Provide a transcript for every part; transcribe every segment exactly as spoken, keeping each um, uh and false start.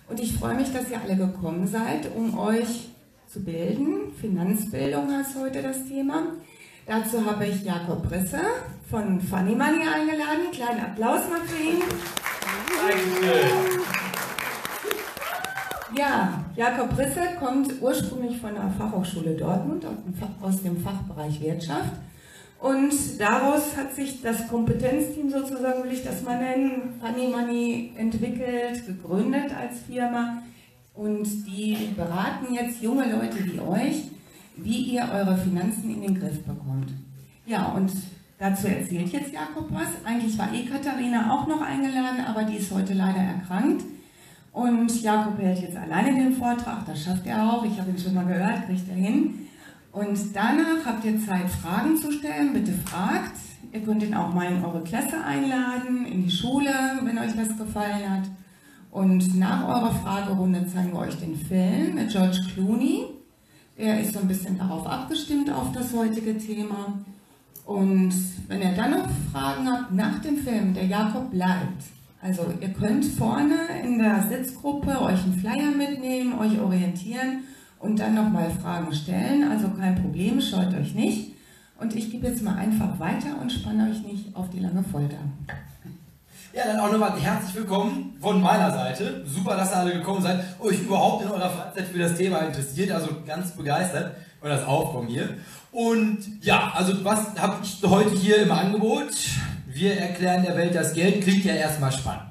Und ich freue mich, dass ihr alle gekommen seid, um euch zu bilden. Finanzbildung ist heute das Thema. Dazu habe ich Jakob Risse von Funny Money eingeladen. Kleinen Applaus mal für ihn. Danke. Ja, Jakob Risse kommt ursprünglich von der Fachhochschule Dortmund, aus dem Fachbereich Wirtschaft. Und daraus hat sich das Kompetenzteam, sozusagen will ich das mal nennen, Funny Money entwickelt, gegründet als Firma. Und die beraten jetzt junge Leute wie euch, wie ihr eure Finanzen in den Griff bekommt. Ja, und dazu erzählt jetzt Jakob was. Eigentlich war eh Katharina auch noch eingeladen, aber die ist heute leider erkrankt. Und Jakob hält jetzt alleine den Vortrag, das schafft er auch, ich habe ihn schon mal gehört, kriegt er hin. Und danach habt ihr Zeit, Fragen zu stellen, bitte fragt. Ihr könnt ihn auch mal in eure Klasse einladen, in die Schule, wenn euch das gefallen hat. Und nach eurer Fragerunde zeigen wir euch den Film mit George Clooney. Der ist so ein bisschen darauf abgestimmt, auf das heutige Thema. Und wenn ihr dann noch Fragen habt nach dem Film, der Jakob bleibt. Also ihr könnt vorne in der Sitzgruppe euch einen Flyer mitnehmen, euch orientieren und dann nochmal Fragen stellen. Also kein Problem, scheut euch nicht. Und ich gebe jetzt mal einfach weiter und spanne euch nicht auf die lange Folter. Ja, dann auch nochmal herzlich willkommen von meiner Seite. Super, dass ihr alle gekommen seid, euch überhaupt in eurer Freizeit für das Thema interessiert, also ganz begeistert über das Aufkommen hier. Und ja, also was habe ich heute hier im Angebot? Wir erklären der Welt das Geld, klingt ja erstmal spannend.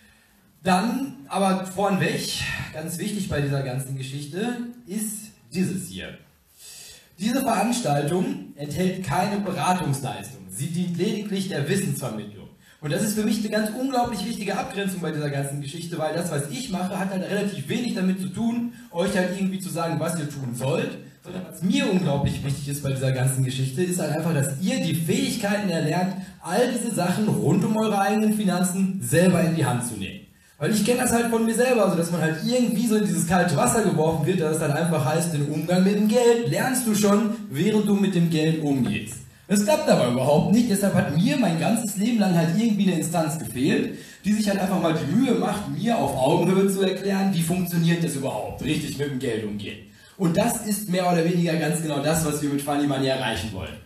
Dann, aber vornweg, ganz wichtig bei dieser ganzen Geschichte, ist dieses hier. Diese Veranstaltung enthält keine Beratungsleistung. Sie dient lediglich der Wissensvermittlung. Und das ist für mich eine ganz unglaublich wichtige Abgrenzung bei dieser ganzen Geschichte, weil das, was ich mache, hat halt relativ wenig damit zu tun, euch halt irgendwie zu sagen, was ihr tun sollt. Sondern was mir unglaublich wichtig ist bei dieser ganzen Geschichte, ist halt einfach, dass ihr die Fähigkeiten erlernt, all diese Sachen rund um eure eigenen Finanzen selber in die Hand zu nehmen. Weil ich kenne das halt von mir selber, also dass man halt irgendwie so in dieses kalte Wasser geworfen wird, dass es dann einfach heißt, den Umgang mit dem Geld lernst du schon, während du mit dem Geld umgehst. Das klappt aber überhaupt nicht, deshalb hat mir mein ganzes Leben lang halt irgendwie eine Instanz gefehlt, die sich halt einfach mal die Mühe macht, mir auf Augenhöhe zu erklären, wie funktioniert das überhaupt, richtig mit dem Geld umgehen. Und das ist mehr oder weniger ganz genau das, was wir mit Funny Money erreichen wollen.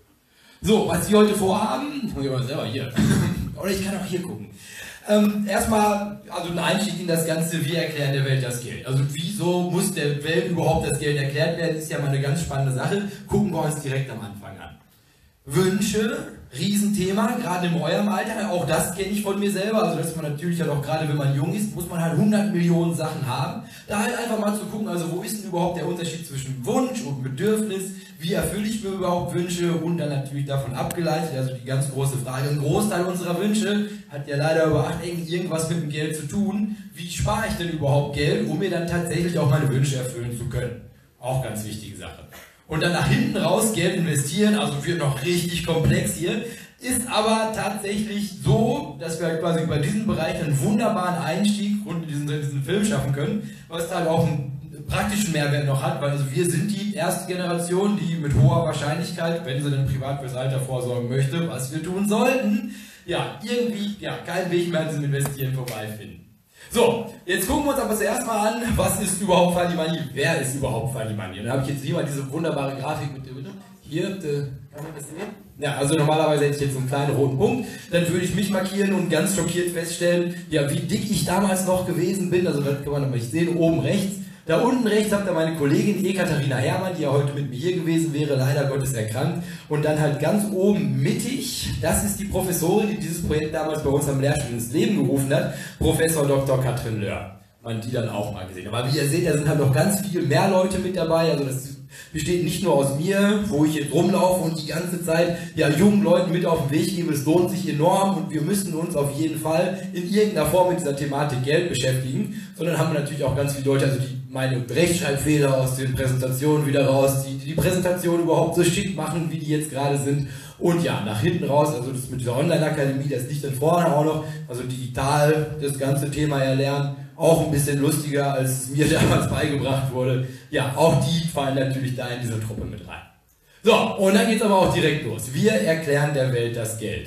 So, was wir heute vorhaben, ich muss mal selber hier, oder ich kann auch hier gucken. Ähm, erstmal, also ein Einstieg in das Ganze, wir erklären der Welt das Geld. Also wieso muss der Welt überhaupt das Geld erklärt werden, ist ja mal eine ganz spannende Sache. Gucken wir uns direkt am Anfang an. Wünsche, Riesenthema, gerade in eurem Alter, auch das kenne ich von mir selber, also dass man natürlich halt auch gerade, wenn man jung ist, muss man halt hundert Millionen Sachen haben. Da halt einfach mal zu gucken, also wo ist denn überhaupt der Unterschied zwischen Wunsch und Bedürfnis, wie erfülle ich mir überhaupt Wünsche und dann natürlich davon abgeleitet, also die ganz große Frage, ein Großteil unserer Wünsche hat ja leider überhaupt irgendwas mit dem Geld zu tun, wie spare ich denn überhaupt Geld, um mir dann tatsächlich auch meine Wünsche erfüllen zu können. Auch ganz wichtige Sache. Und dann nach hinten raus Geld investieren, also wird noch richtig komplex hier, ist aber tatsächlich so, dass wir halt quasi bei diesem Bereich einen wunderbaren Einstieg rund in diesen, in diesen Film schaffen können, was halt auch einen praktischen Mehrwert noch hat, weil also wir sind die erste Generation, die mit hoher Wahrscheinlichkeit, wenn sie denn privat fürs Alter vorsorgen möchte, was wir tun sollten, ja, irgendwie ja, keinen Weg mehr an diesem Investieren vorbeifinden. So, jetzt gucken wir uns aber zuerst mal an, was ist überhaupt Funny Money, wer ist überhaupt Funny Money? Und da habe ich jetzt hier mal diese wunderbare Grafik mit dir. Hier, kann man das sehen? Ja, also normalerweise hätte ich jetzt so einen kleinen roten Punkt, dann würde ich mich markieren und ganz schockiert feststellen, ja, wie dick ich damals noch gewesen bin, also das kann man nämlich sehen, oben rechts. Da unten rechts habt ihr meine Kollegin Ekaterina Herrmann, die ja heute mit mir hier gewesen wäre, leider Gottes erkrankt. Und dann halt ganz oben mittig, das ist die Professorin, die dieses Projekt damals bei uns am Lehrstuhl ins Leben gerufen hat, Professor Doktor Katrin Löhr. Man die dann auch mal gesehen. Aber wie ihr seht, da sind halt noch ganz viel mehr Leute mit dabei, also das besteht nicht nur aus mir, wo ich jetzt rumlaufe und die ganze Zeit ja jungen Leuten mit auf den Weg gebe, es lohnt sich enorm und wir müssen uns auf jeden Fall in irgendeiner Form mit dieser Thematik Geld beschäftigen, sondern haben wir natürlich auch ganz viele Leute, also die meine Rechtschreibfehler aus den Präsentationen wieder raus, die die Präsentation überhaupt so schick machen, wie die jetzt gerade sind. Und ja, nach hinten raus, also das mit dieser Online-Akademie, das liegt dann vorne auch noch, also digital das ganze Thema erlernen, auch ein bisschen lustiger, als es mir damals beigebracht wurde. Ja, auch die fallen natürlich da in diese Truppe mit rein. So, und dann geht's aber auch direkt los. Wir erklären der Welt das Geld.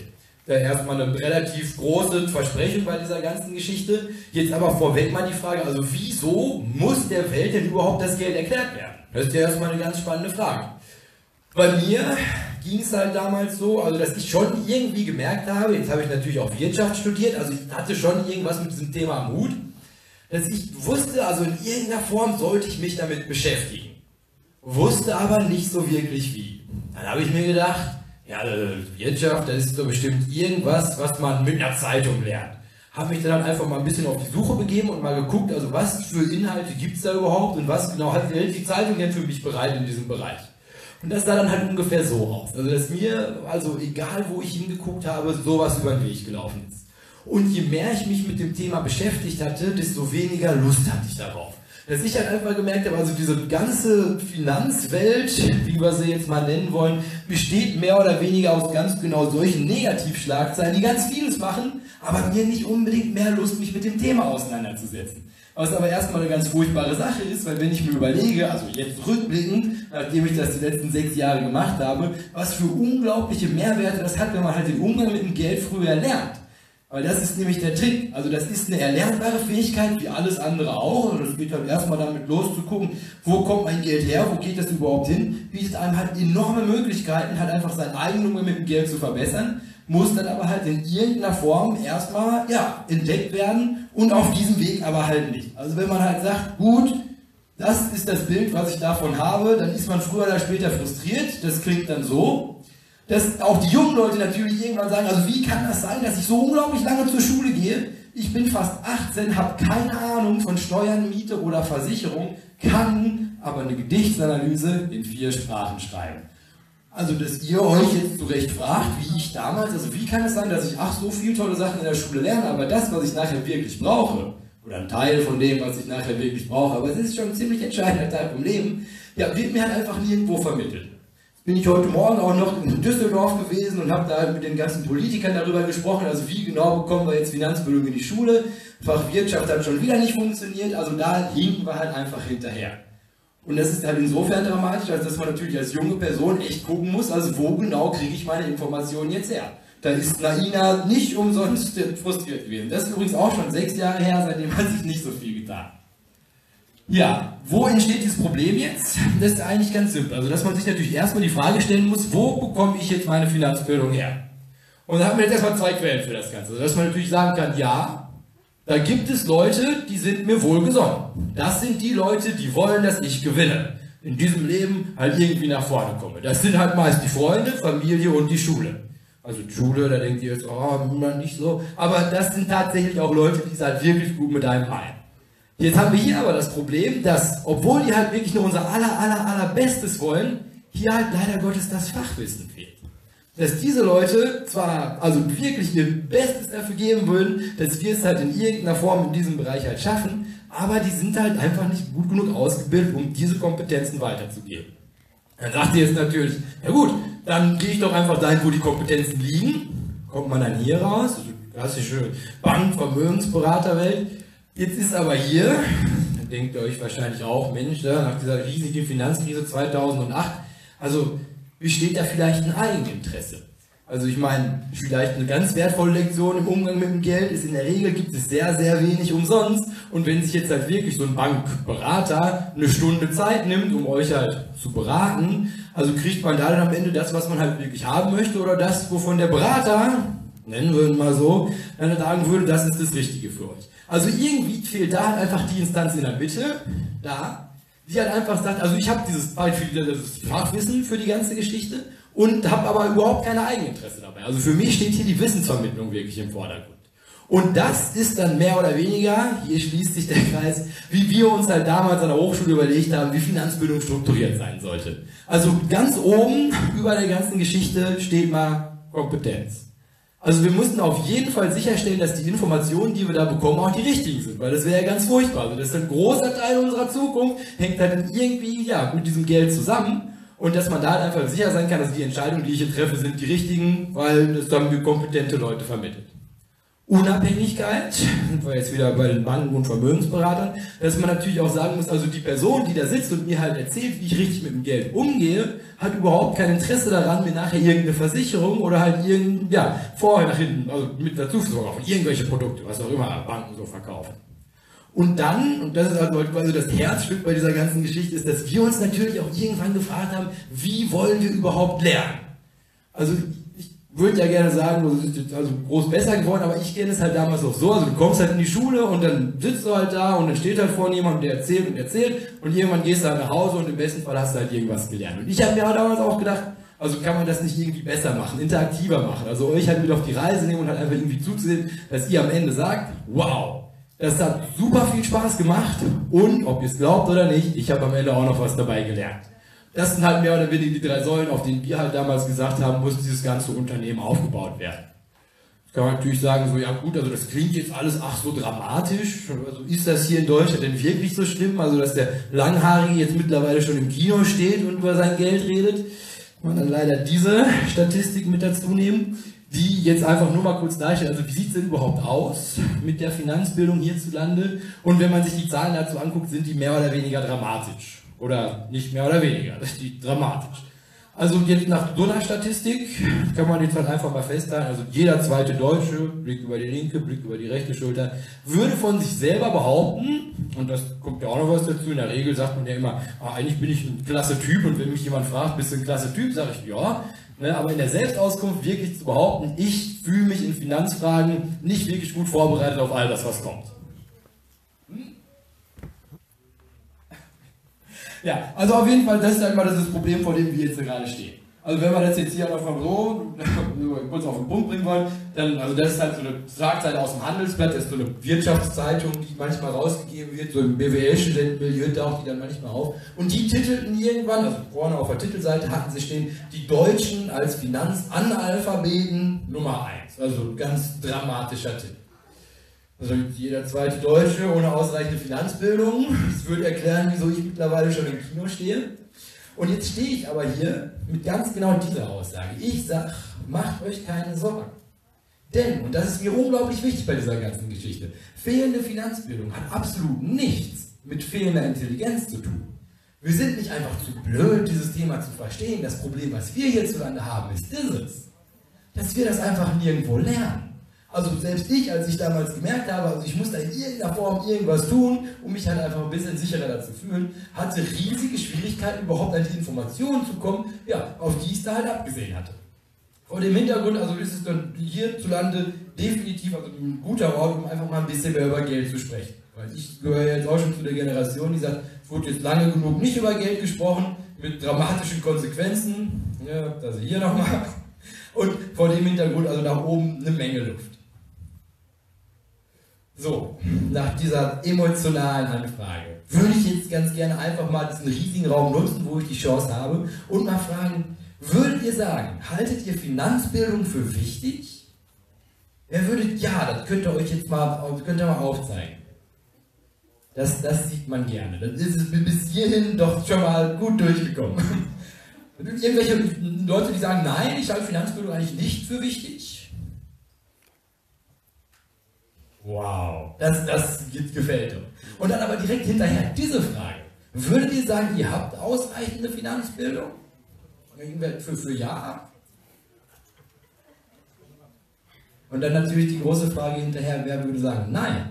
Da erstmal eine relativ große Versprechung bei dieser ganzen Geschichte. Jetzt aber vorweg mal die Frage, also wieso muss der Welt denn überhaupt das Geld erklärt werden? Das ist ja erstmal eine ganz spannende Frage. Bei mir ging es halt damals so, also dass ich schon irgendwie gemerkt habe, jetzt habe ich natürlich auch Wirtschaft studiert, also ich hatte schon irgendwas mit diesem Thema am Hut, dass ich wusste, also in irgendeiner Form sollte ich mich damit beschäftigen. Wusste aber nicht so wirklich wie. Dann habe ich mir gedacht, ja, Wirtschaft, das ist so bestimmt irgendwas, was man mit einer Zeitung lernt. Habe mich dann einfach mal ein bisschen auf die Suche begeben und mal geguckt, also was für Inhalte gibt es da überhaupt und was genau hat die Zeitung denn für mich bereit in diesem Bereich. Und das sah dann halt ungefähr so aus. Also dass mir, also egal wo ich hingeguckt habe, sowas über den Weg gelaufen ist. Und je mehr ich mich mit dem Thema beschäftigt hatte, desto weniger Lust hatte ich darauf. Dass ich halt einfach gemerkt habe, also diese ganze Finanzwelt, wie wir sie jetzt mal nennen wollen, besteht mehr oder weniger aus ganz genau solchen Negativschlagzeilen, die ganz vieles machen, aber mir nicht unbedingt mehr Lust, mich mit dem Thema auseinanderzusetzen. Was aber erstmal eine ganz furchtbare Sache ist, weil wenn ich mir überlege, also jetzt rückblickend, nachdem ich das die letzten sechs Jahre gemacht habe, was für unglaubliche Mehrwerte das hat, wenn man halt den Umgang mit dem Geld früher lernt. Weil das ist nämlich der Trick. Also das ist eine erlernbare Fähigkeit, wie alles andere auch. Und das geht halt erstmal damit los zu gucken, wo kommt mein Geld her, wo geht das überhaupt hin, bietet einem halt enorme Möglichkeiten, halt einfach seinen eigenen Umgang mit dem Geld zu verbessern, muss dann aber halt in irgendeiner Form erstmal, ja, entdeckt werden und auf diesem Weg aber halt nicht. Also wenn man halt sagt, gut, das ist das Bild, was ich davon habe, dann ist man früher oder später frustriert. Das klingt dann so, dass auch die jungen Leute natürlich irgendwann sagen, also wie kann das sein, dass ich so unglaublich lange zur Schule gehe? Ich bin fast achtzehn, habe keine Ahnung von Steuern, Miete oder Versicherung, kann aber eine Gedichtsanalyse in vier Sprachen schreiben. Also, dass ihr euch jetzt zu Recht fragt, wie ich damals, also wie kann es sein, dass ich ach so viele tolle Sachen in der Schule lerne, aber das, was ich nachher wirklich brauche, oder ein Teil von dem, was ich nachher wirklich brauche, aber es ist schon ein ziemlich entscheidender Teil vom Leben, ja, wird mir halt einfach nirgendwo vermittelt. Bin ich heute Morgen auch noch in Düsseldorf gewesen und habe da mit den ganzen Politikern darüber gesprochen, also wie genau bekommen wir jetzt Finanzbildung in die Schule. Fach Wirtschaft hat schon wieder nicht funktioniert, also da hinken wir halt einfach hinterher. Und das ist halt insofern dramatisch, als dass man natürlich als junge Person echt gucken muss, also wo genau kriege ich meine Informationen jetzt her. Da ist Naina nicht umsonst frustriert gewesen. Das ist übrigens auch schon sechs Jahre her, seitdem hat sich nicht so viel getan. Ja, wo entsteht dieses Problem jetzt? Das ist eigentlich ganz simpel. Also, dass man sich natürlich erstmal die Frage stellen muss, wo bekomme ich jetzt meine Finanzbildung her? Und da haben wir jetzt erstmal zwei Quellen für das Ganze. Also, dass man natürlich sagen kann, ja, da gibt es Leute, die sind mir wohlgesonnen. Das sind die Leute, die wollen, dass ich gewinne. In diesem Leben halt irgendwie nach vorne komme. Das sind halt meist die Freunde, Familie und die Schule. Also die Schule, da denkt ihr jetzt, oh, nicht so. Aber das sind tatsächlich auch Leute, die es halt wirklich gut mit einem meinen. Jetzt haben wir hier aber das Problem, dass, obwohl die halt wirklich nur unser aller, aller, aller Bestes wollen, hier halt leider Gottes das Fachwissen fehlt. Dass diese Leute zwar also wirklich ihr Bestes dafür geben würden, dass wir es halt in irgendeiner Form in diesem Bereich halt schaffen, aber die sind halt einfach nicht gut genug ausgebildet, um diese Kompetenzen weiterzugeben. Dann sagt ihr jetzt natürlich, ja gut, dann gehe ich doch einfach dahin, wo die Kompetenzen liegen. Kommt man dann hier raus, also klassische Bank-, Vermögensberaterwelt. Jetzt ist aber hier, dann denkt ihr euch wahrscheinlich auch, Mensch, da, nach dieser riesigen Finanzkrise zweitausendacht, also besteht da vielleicht ein Eigeninteresse. Also ich meine, vielleicht eine ganz wertvolle Lektion im Umgang mit dem Geld ist, in der Regel gibt es sehr, sehr wenig umsonst. Und wenn sich jetzt halt wirklich so ein Bankberater eine Stunde Zeit nimmt, um euch halt zu beraten, also kriegt man da dann am Ende das, was man halt wirklich haben möchte, oder das, wovon der Berater, nennen wir ihn mal so, dann sagen würde, das ist das Richtige für euch. Also irgendwie fehlt da halt einfach die Instanz in der Mitte, da, die halt einfach sagt, also ich habe dieses, dieses Fachwissen für die ganze Geschichte und habe aber überhaupt keine Eigeninteresse dabei. Also für mich steht hier die Wissensvermittlung wirklich im Vordergrund. Und das ist dann mehr oder weniger, hier schließt sich der Kreis, wie wir uns halt damals an der Hochschule überlegt haben, wie Finanzbildung strukturiert sein sollte. Also ganz oben über der ganzen Geschichte steht mal Kompetenz. Also wir mussten auf jeden Fall sicherstellen, dass die Informationen, die wir da bekommen, auch die richtigen sind, weil das wäre ja ganz furchtbar. Also das ist ein großer Teil unserer Zukunft, hängt halt irgendwie ja, mit diesem Geld zusammen und dass man da halt einfach sicher sein kann, dass die Entscheidungen, die ich hier treffe, sind die richtigen, weil das haben wir kompetente Leute vermittelt. Unabhängigkeit, sind wir jetzt wieder bei den Banken und Vermögensberatern, dass man natürlich auch sagen muss, also die Person, die da sitzt und mir halt erzählt, wie ich richtig mit dem Geld umgehe, hat überhaupt kein Interesse daran, mir nachher irgendeine Versicherung oder halt irgendein, ja, vorher nach hinten, also mit dazu zu verkaufen, irgendwelche Produkte, was auch immer Banken so verkaufen. Und dann, und das ist also quasi das Herzstück bei dieser ganzen Geschichte, ist, dass wir uns natürlich auch irgendwann gefragt haben, wie wollen wir überhaupt lernen? Also ich würde ja gerne sagen, das ist jetzt also groß besser geworden, aber ich kenne es halt damals auch so, also du kommst halt in die Schule und dann sitzt du halt da und dann steht halt vor jemandem, der erzählt und erzählt und irgendwann gehst du halt nach Hause und im besten Fall hast du halt irgendwas gelernt. Und ich habe mir halt damals auch gedacht, also kann man das nicht irgendwie besser machen, interaktiver machen, also euch halt mit auf die Reise nehmen und halt einfach irgendwie zuzusehen, dass ihr am Ende sagt, wow, das hat super viel Spaß gemacht und, ob ihr es glaubt oder nicht, ich habe am Ende auch noch was dabei gelernt. Das sind halt mehr oder weniger die drei Säulen, auf denen wir halt damals gesagt haben, muss dieses ganze Unternehmen aufgebaut werden. Das kann man natürlich sagen, so ja gut, also das klingt jetzt alles ach so dramatisch, also ist das hier in Deutschland denn wirklich so schlimm, also dass der Langhaarige jetzt mittlerweile schon im Kino steht und über sein Geld redet. Und dann leider diese Statistik mit dazu nehmen, die jetzt einfach nur mal kurz darstellt, also wie sieht es denn überhaupt aus mit der Finanzbildung hierzulande? Und wenn man sich die Zahlen dazu anguckt, sind die mehr oder weniger dramatisch. Oder nicht mehr oder weniger, das ist die dramatisch. Also jetzt nach so einer Statistik kann man jetzt halt einfach mal festhalten, also jeder zweite Deutsche, Blick über die linke, Blick über die rechte Schulter, würde von sich selber behaupten, und das kommt ja auch noch was dazu, in der Regel sagt man ja immer, ah, eigentlich bin ich ein klasse Typ, und wenn mich jemand fragt, bist du ein klasse Typ, sage ich ja, ne, aber in der Selbstauskunft wirklich zu behaupten, ich fühle mich in Finanzfragen nicht wirklich gut vorbereitet auf all das, was kommt. Ja, also auf jeden Fall, das ist halt mal das Problem, vor dem wir jetzt gerade stehen. Also wenn wir das jetzt hier einfach so kurz auf den Punkt bringen wollen, dann, also das ist halt so eine Schlagzeile aus dem Handelsblatt, das ist so eine Wirtschaftszeitung, die manchmal rausgegeben wird, so im B W L-Studentenmilieu taucht die dann manchmal auf. Und die titelten irgendwann, also vorne auf der Titelseite hatten sie stehen, die Deutschen als Finanzanalphabeten Nummer eins. Also ganz dramatischer Titel. Also jeder zweite Deutsche ohne ausreichende Finanzbildung. Das würde erklären, wieso ich mittlerweile schon im Kino stehe. Und jetzt stehe ich aber hier mit ganz genau dieser Aussage. Ich sage, macht euch keine Sorgen. Denn, und das ist mir unglaublich wichtig bei dieser ganzen Geschichte, fehlende Finanzbildung hat absolut nichts mit fehlender Intelligenz zu tun. Wir sind nicht einfach zu blöd, dieses Thema zu verstehen. Das Problem, was wir hierzulande haben, ist dieses, dass wir das einfach nirgendwo lernen. Also selbst ich, als ich damals gemerkt habe, also ich musste in irgendeiner Form irgendwas tun, um mich halt einfach ein bisschen sicherer dazu fühlen, hatte riesige Schwierigkeiten, überhaupt an die Informationen zu kommen, ja, auf die ich da halt abgesehen hatte. Vor dem Hintergrund, also ist es dann hierzulande definitiv also ein guter Ort, um einfach mal ein bisschen mehr über Geld zu sprechen. Weil ich gehöre jetzt auch schon zu der Generation, die sagt, es wurde jetzt lange genug nicht über Geld gesprochen, mit dramatischen Konsequenzen, ja, also hier nochmal, und vor dem Hintergrund also nach oben eine Menge Luft. So, nach dieser emotionalen Anfrage würde ich jetzt ganz gerne einfach mal diesen riesigen Raum nutzen, wo ich die Chance habe, und mal fragen, würdet ihr sagen, haltet ihr Finanzbildung für wichtig? Wer würde, ja, das könnt ihr euch jetzt mal, könnt ihr mal aufzeigen. Das, das sieht man gerne. Dann ist es bis hierhin doch schon mal gut durchgekommen. Irgendwelche Leute, die sagen, nein, ich halte Finanzbildung eigentlich nicht für wichtig. Wow, das, das gefällt mir. Und dann aber direkt hinterher diese Frage. Würdet ihr sagen, ihr habt ausreichende Finanzbildung? Für, für ja? Und dann natürlich die große Frage hinterher, wer würde sagen, nein?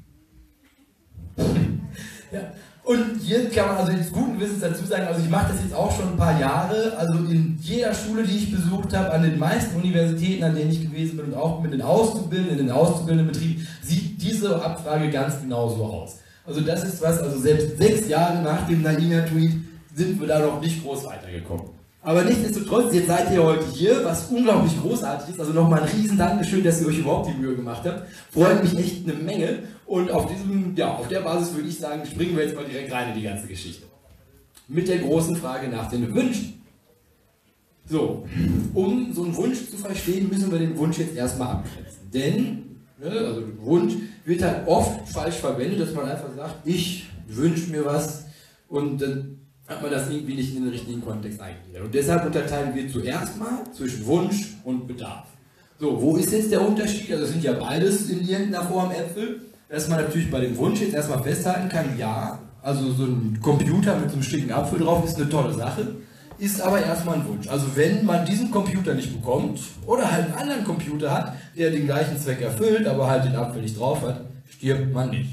Ja. Und hier kann man also jetzt guten Wissens dazu sagen, also ich mache das jetzt auch schon ein paar Jahre, also in jeder Schule, die ich besucht habe, an den meisten Universitäten, an denen ich gewesen bin und auch mit den Auszubildenden, in den Auszubildendenbetrieben, sieht diese Abfrage ganz genau so aus. Also das ist was, also selbst sechs Jahre nach dem Naina-Tweet sind wir da noch nicht groß weitergekommen. Aber nichtsdestotrotz, jetzt seid ihr heute hier, was unglaublich großartig ist, also nochmal ein riesen Dankeschön, dass ihr euch überhaupt die Mühe gemacht habt. Freut mich echt eine Menge. Und auf diesem, ja, auf der Basis würde ich sagen, springen wir jetzt mal direkt rein in die ganze Geschichte. Mit der großen Frage nach den Wünschen. So, um so einen Wunsch zu verstehen, müssen wir den Wunsch jetzt erstmal abgrenzen. Denn, ne, also der Wunsch wird halt oft falsch verwendet, dass man einfach sagt, ich wünsche mir was, und dann hat man das irgendwie nicht in den richtigen Kontext eingegliedert. Und deshalb unterteilen wir zuerst mal zwischen Wunsch und Bedarf. So, wo ist jetzt der Unterschied? Also es sind ja beides in irgendeiner Form Äpfel. Dass man natürlich bei dem Wunsch jetzt erstmal festhalten kann, ja, also so ein Computer mit so einem Stück Apfel drauf ist eine tolle Sache, ist aber erstmal ein Wunsch. Also wenn man diesen Computer nicht bekommt oder halt einen anderen Computer hat, der den gleichen Zweck erfüllt, aber halt den Apfel nicht drauf hat, stirbt man nicht.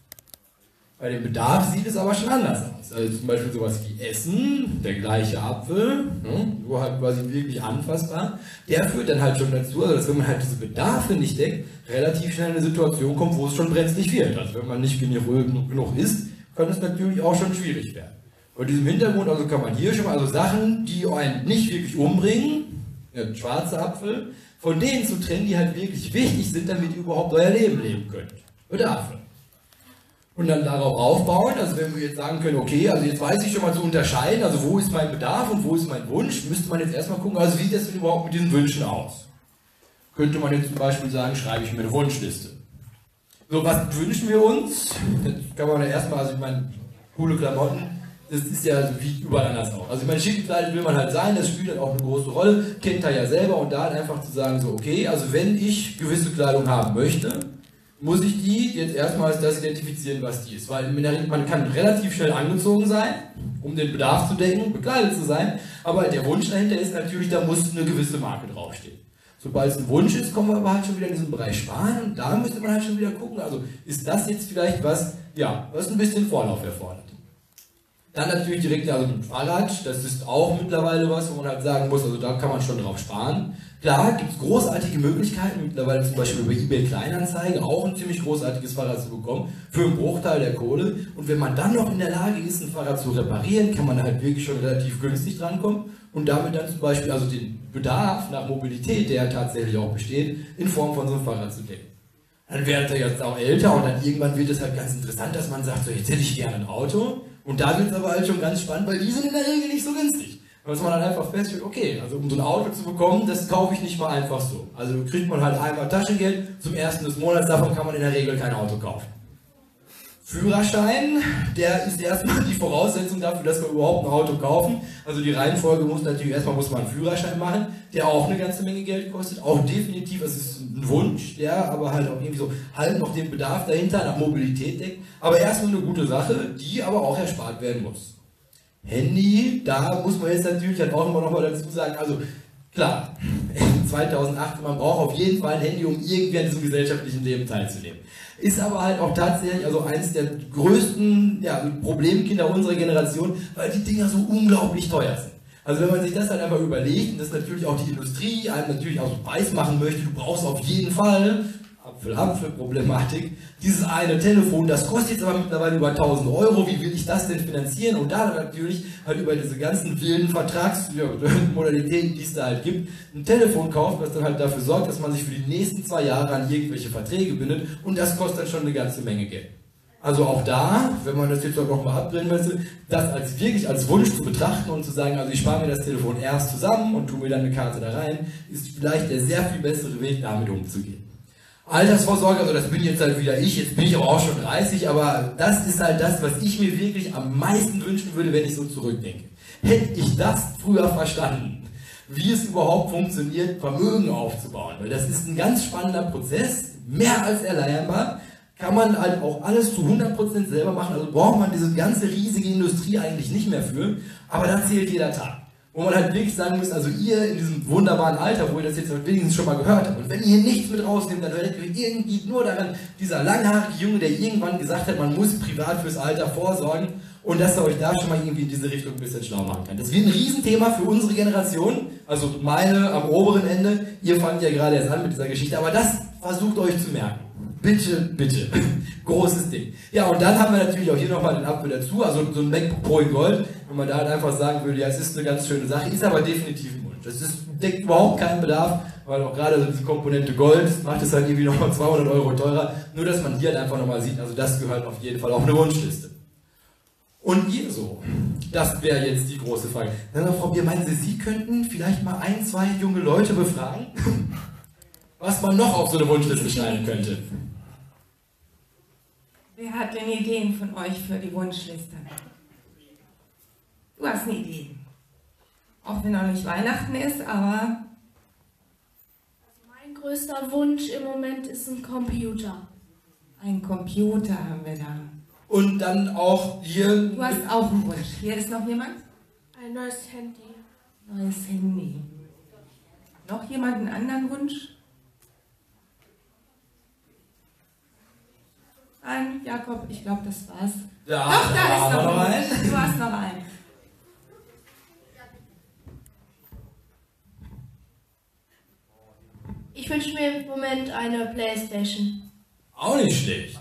Bei dem Bedarf sieht es aber schon anders aus. Also zum Beispiel sowas wie Essen, der gleiche Apfel, ne, so halt quasi wirklich anfassbar, der führt dann halt schon dazu, also dass wenn man halt diese Bedarfe nicht deckt, relativ schnell in eine Situation kommt, wo es schon brenzlig wird. Also wenn man nicht genug, genug isst, kann es natürlich auch schon schwierig werden. Vor diesem Hintergrund also kann man hier schon mal also Sachen, die einen nicht wirklich umbringen, der schwarze Apfel, von denen zu trennen, die halt wirklich wichtig sind, damit ihr überhaupt euer Leben leben könnt. Bedarfe. Und dann darauf aufbauen, also wenn wir jetzt sagen können, okay, also jetzt weiß ich schon mal zu unterscheiden, also wo ist mein Bedarf und wo ist mein Wunsch, müsste man jetzt erstmal gucken, also wie sieht das denn überhaupt mit diesen Wünschen aus? Könnte man jetzt zum Beispiel sagen, schreibe ich mir eine Wunschliste. So, was wünschen wir uns? Das kann man ja erstmal, also ich meine, coole Klamotten, das ist ja wie überall anders auch. Also ich meine, schick gekleidet will man halt sein, das spielt halt auch eine große Rolle, kennt er ja selber und da halt einfach zu sagen, so okay, also wenn ich gewisse Kleidung haben möchte, muss ich die jetzt erstmal als das identifizieren, was die ist. Weil man kann relativ schnell angezogen sein, um den Bedarf zu decken, bekleidet zu sein, aber der Wunsch dahinter ist natürlich, da muss eine gewisse Marke draufstehen. Sobald es ein Wunsch ist, kommen wir aber halt schon wieder in diesen Bereich Sparen und da müsste man halt schon wieder gucken, also ist das jetzt vielleicht was, ja, was ein bisschen Vorlauf erfordert. Dann natürlich direkt also mit dem Fahrrad, das ist auch mittlerweile was, wo man halt sagen muss, also da kann man schon drauf sparen. Klar, gibt es großartige Möglichkeiten, mittlerweile zum Beispiel über eBay Kleinanzeigen auch ein ziemlich großartiges Fahrrad zu bekommen, für einen Bruchteil der Kohle. Und wenn man dann noch in der Lage ist, ein Fahrrad zu reparieren, kann man halt wirklich schon relativ günstig drankommen und damit dann zum Beispiel also den Bedarf nach Mobilität, der ja tatsächlich auch besteht, in Form von so einem Fahrrad zu decken. Dann werdet ihr jetzt auch älter und dann irgendwann wird es halt ganz interessant, dass man sagt, so jetzt hätte ich gerne ein Auto. Und da wird es aber halt schon ganz spannend, weil die sind in der Regel nicht so günstig. Dass man dann einfach feststellt, okay, also um so ein Auto zu bekommen, das kaufe ich nicht mal einfach so. Also kriegt man halt einmal Taschengeld, zum ersten des Monats, davon kann man in der Regel kein Auto kaufen. Führerschein, der ist erstmal die Voraussetzung dafür, dass wir überhaupt ein Auto kaufen. Also die Reihenfolge muss natürlich erstmal muss man einen Führerschein machen, der auch eine ganze Menge Geld kostet. Auch definitiv, es ist ein Wunsch, der aber halt auch irgendwie so halt noch den Bedarf dahinter nach Mobilität deckt. Aber erstmal eine gute Sache, die aber auch erspart werden muss. Handy, da muss man jetzt natürlich halt auch immer noch mal dazu sagen, also klar, zweitausendacht, man braucht auf jeden Fall ein Handy, um irgendwie an diesem gesellschaftlichen Leben teilzunehmen. Ist aber halt auch tatsächlich also eines der größten ja, Problemkinder unserer Generation, weil die Dinger so unglaublich teuer sind. Also wenn man sich das halt einfach überlegt, und das natürlich auch die Industrie einem natürlich auch so weiß machen möchte, du brauchst auf jeden Fall, Apfel-Apfel-Problematik, dieses eine Telefon, das kostet jetzt aber mittlerweile über tausend Euro, wie will ich das denn finanzieren? Und da dann natürlich halt über diese ganzen wilden Vertragsmodalitäten, die es da halt gibt, ein Telefon kauft, was dann halt dafür sorgt, dass man sich für die nächsten zwei Jahre an irgendwelche Verträge bindet und das kostet dann schon eine ganze Menge Geld. Also auch da, wenn man das jetzt auch nochmal abdrehen möchte, das als wirklich als Wunsch zu betrachten und zu sagen, also ich spare mir das Telefon erst zusammen und tue mir dann eine Karte da rein, ist vielleicht der sehr viel bessere Weg, damit umzugehen. Altersvorsorge, also das bin jetzt halt wieder ich, jetzt bin ich aber auch schon dreißig, aber das ist halt das, was ich mir wirklich am meisten wünschen würde, wenn ich so zurückdenke. Hätte ich das früher verstanden, wie es überhaupt funktioniert, Vermögen aufzubauen, weil das ist ein ganz spannender Prozess, mehr als erlernbar, kann man halt auch alles zu hundert Prozent selber machen, also braucht man diese ganze riesige Industrie eigentlich nicht mehr für, aber da zählt jeder Tag. Wo man halt wirklich sagen muss, also ihr in diesem wunderbaren Alter, wo ihr das jetzt wenigstens schon mal gehört habt, und wenn ihr nichts mit rausnehmt, dann werdet ihr irgendwie nur daran, dieser langhaarige Junge, der irgendwann gesagt hat, man muss privat fürs Alter vorsorgen und dass er euch da schon mal irgendwie in diese Richtung ein bisschen schlau machen kann. Das wird ein Riesenthema für unsere Generation, also meine am oberen Ende, ihr fangt ja gerade erst an mit dieser Geschichte, aber das versucht euch zu merken. Bitte, bitte. Großes Ding. Ja, und dann haben wir natürlich auch hier nochmal den Apfel dazu, also so ein MacBook Pro in Gold, wenn man da halt einfach sagen würde, ja, es ist eine ganz schöne Sache, ist aber definitiv ein Wunsch. Das ist, deckt überhaupt keinen Bedarf, weil auch gerade so diese Komponente Gold macht es halt irgendwie nochmal zweihundert Euro teurer, nur dass man hier halt einfach nochmal sieht, also das gehört auf jeden Fall auf eine Wunschliste. Und ihr so, das wäre jetzt die große Frage. Dann, Frau Bier, meinen Sie, Sie könnten vielleicht mal ein, zwei junge Leute befragen, was man noch auf so eine Wunschliste schreiben könnte? Wer hat denn Ideen von euch für die Wunschliste? Du hast eine Idee. Auch wenn noch nicht Weihnachten ist, aber... Also mein größter Wunsch im Moment ist ein Computer. Ein Computer haben wir da. Und dann auch hier... Du hast auch einen Wunsch. Hier ist noch jemand? Ein neues Handy. Neues Handy. Noch jemand einen anderen Wunsch? Nein, Jakob, ich glaube, das war's. Ja, Doch, da ist haben wir noch noch ein einen. Wunsch. Du hast noch einen. Ich wünsche mir im Moment eine Playstation. Auch nicht schlecht.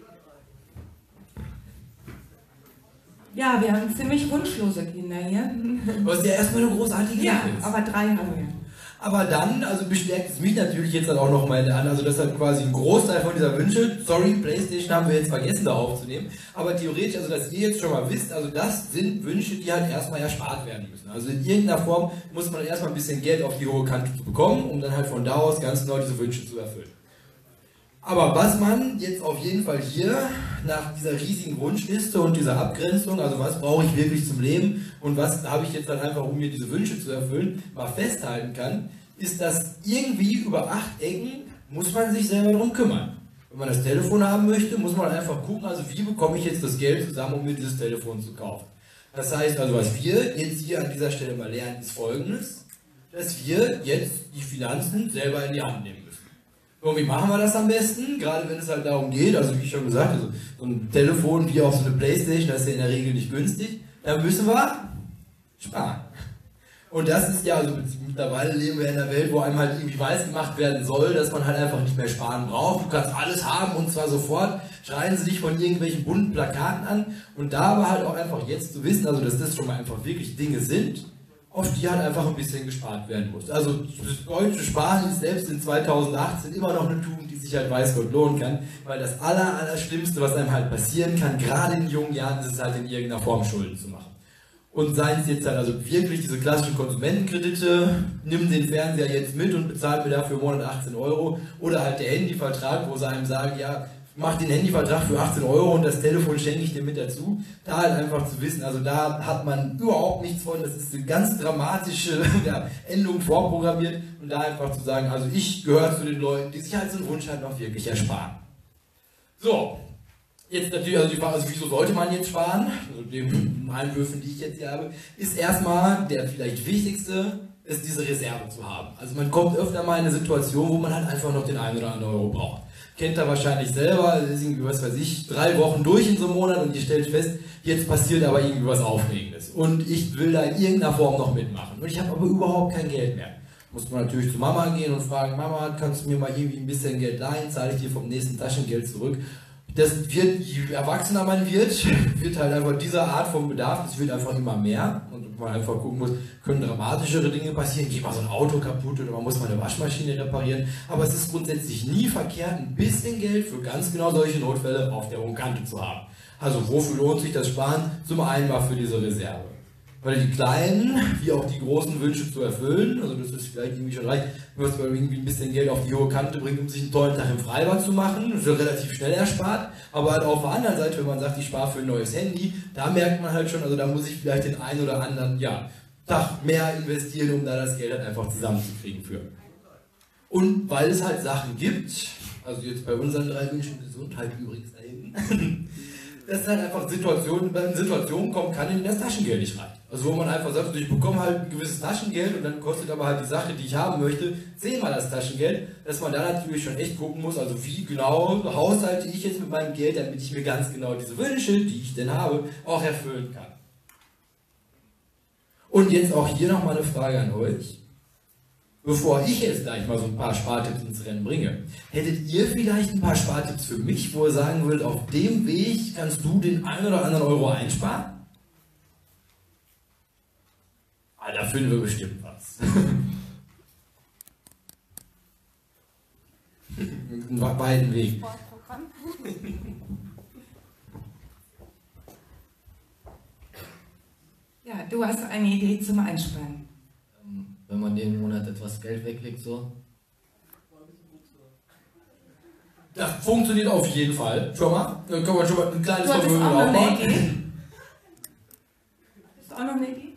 Ja, wir haben ziemlich wunschlose Kinder hier. Was ja erstmal eine großartige Ja, Sache ist. aber drei haben wir. Aber dann, also bestärkt es mich natürlich jetzt dann auch nochmal an, also das hat quasi ein Großteil von dieser Wünsche, sorry, PlayStation haben wir jetzt vergessen da aufzunehmen, aber theoretisch, also dass ihr jetzt schon mal wisst, also das sind Wünsche, die halt erstmal erspart werden müssen. Also in irgendeiner Form muss man erstmal ein bisschen Geld auf die hohe Kante bekommen, um dann halt von da aus ganz genau diese Wünsche zu erfüllen. Aber was man jetzt auf jeden Fall hier nach dieser riesigen Wunschliste und dieser Abgrenzung, also was brauche ich wirklich zum Leben und was habe ich jetzt dann einfach, um mir diese Wünsche zu erfüllen, mal festhalten kann, ist, dass irgendwie über acht Ecken muss man sich selber darum kümmern. Wenn man das Telefon haben möchte, muss man einfach gucken, also wie bekomme ich jetzt das Geld zusammen, um mir dieses Telefon zu kaufen. Das heißt also, was wir jetzt hier an dieser Stelle mal lernen, ist Folgendes, dass wir jetzt die Finanzen selber in die Hand nehmen müssen. Und wie machen wir das am besten? Gerade wenn es halt darum geht, also wie schon gesagt, also so ein Telefon wie auch so eine Playstation, das ist ja in der Regel nicht günstig, da müssen wir sparen. Und das ist ja, also mittlerweile leben wir in einer Welt, wo einem halt irgendwie weiß gemacht werden soll, dass man halt einfach nicht mehr sparen braucht. Du kannst alles haben und zwar sofort, schreien sie dich von irgendwelchen bunten Plakaten an. Und da aber halt auch einfach jetzt zu wissen, also dass das schon mal einfach wirklich Dinge sind, auf die halt einfach ein bisschen gespart werden muss. Also das deutsche Sparen ist selbst in zweitausendachtzehn immer noch eine Tugend, die sich halt weiß Gott lohnen kann, weil das aller, aller Schlimmste, was einem halt passieren kann, gerade in jungen Jahren, ist es halt in irgendeiner Form Schulden zu machen. Und seien es jetzt halt also wirklich diese klassischen Konsumentenkredite, nimm den Fernseher jetzt mit und bezahl mir dafür im Monat achtzehn Euro, oder halt der Handyvertrag, wo sie einem sagen, ja, mach den Handyvertrag für achtzehn Euro und das Telefon schenke ich dir mit dazu. Da halt einfach zu wissen, also da hat man überhaupt nichts von, das ist eine ganz dramatische ja, Endung vorprogrammiert, und da einfach zu sagen, also ich gehöre zu den Leuten, die sich halt so einen Wunsch halt noch wirklich ersparen. So, jetzt natürlich, also die Frage, also wieso sollte man jetzt sparen? Also den Einwürfen, die ich jetzt hier habe, ist erstmal der vielleicht wichtigste, ist diese Reserve zu haben. Also man kommt öfter mal in eine Situation, wo man halt einfach noch den einen oder anderen Euro braucht. Kennt ihr wahrscheinlich selber, das ist irgendwie, was weiß ich, drei Wochen durch in so einem Monat und ihr stellt fest, jetzt passiert aber irgendwie was Aufregendes und ich will da in irgendeiner Form noch mitmachen und ich habe aber überhaupt kein Geld mehr. Muss man natürlich zu Mama gehen und fragen, Mama, kannst du mir mal irgendwie ein bisschen Geld leihen, zahle ich dir vom nächsten Taschengeld zurück. Das wird, je erwachsener man wird, wird halt einfach dieser Art von Bedarf, das wird einfach immer mehr, und man einfach gucken muss, können dramatischere Dinge passieren, geht mal so ein Auto kaputt oder man muss mal eine Waschmaschine reparieren, aber es ist grundsätzlich nie verkehrt, ein bisschen Geld für ganz genau solche Notfälle auf der hohen Kante zu haben. Also wofür lohnt sich das Sparen? Zum einen mal für diese Reserve. Weil die kleinen, wie auch die großen Wünsche zu erfüllen, also das ist vielleicht irgendwie schon leicht, wenn man irgendwie ein bisschen Geld auf die hohe Kante bringt, um sich einen tollen Tag im Freibad zu machen, das ist relativ schnell erspart, aber halt auf der anderen Seite, wenn man sagt, ich spare für ein neues Handy, da merkt man halt schon, also da muss ich vielleicht den einen oder anderen ja, Tag mehr investieren, um da das Geld halt einfach zusammenzukriegen für. Und weil es halt Sachen gibt, also jetzt bei unseren drei Wünschen, Gesundheit übrigens da hinten, dass halt einfach Situationen, wenn Situationen kommen kann, in denen das Taschengeld nicht reicht. Also wo man einfach sagt, also ich bekomme halt ein gewisses Taschengeld und dann kostet aber halt die Sache, die ich haben möchte, zehnmal das Taschengeld, dass man da natürlich schon echt gucken muss, also wie genau haushalte ich jetzt mit meinem Geld, damit ich mir ganz genau diese Wünsche, die ich denn habe, auch erfüllen kann. Und jetzt auch hier nochmal eine Frage an euch. Bevor ich jetzt gleich mal so ein paar Spartipps ins Rennen bringe, hättet ihr vielleicht ein paar Spartipps für mich, wo ihr sagen würdet, auf dem Weg kannst du den einen oder anderen Euro einsparen? Ah, da finden wir bestimmt was. Auf beiden Wegen. Ja, du hast eine Idee zum Einsparen. Wenn man jeden Monat etwas Geld weglegt, so. Das funktioniert auf jeden Fall. Schon mal. Dann können wir schon mal ein kleines Du hattest Vermögen auch noch eine aufbauen. Idee? Hast du auch noch eine Idee?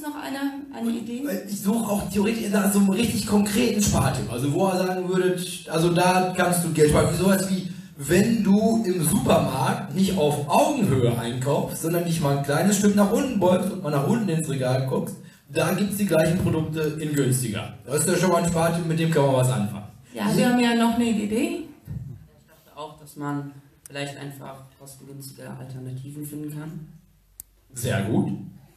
noch eine, eine Idee? Ich suche auch theoretisch nach so einem richtig konkreten Spartipp. Also wo er sagen würde, also da kannst du Geld sparen. Sowas wie, wenn du im Supermarkt nicht auf Augenhöhe einkaufst, sondern dich mal ein kleines Stück nach unten beugst und mal nach unten ins Regal guckst, da gibt es die gleichen Produkte in günstiger. Das ist ja schon mal ein Spartipp, mit dem kann man was anfangen. Ja, wir haben ja noch eine Idee. Ich dachte auch, dass man vielleicht einfach kostengünstige Alternativen finden kann. Sehr gut.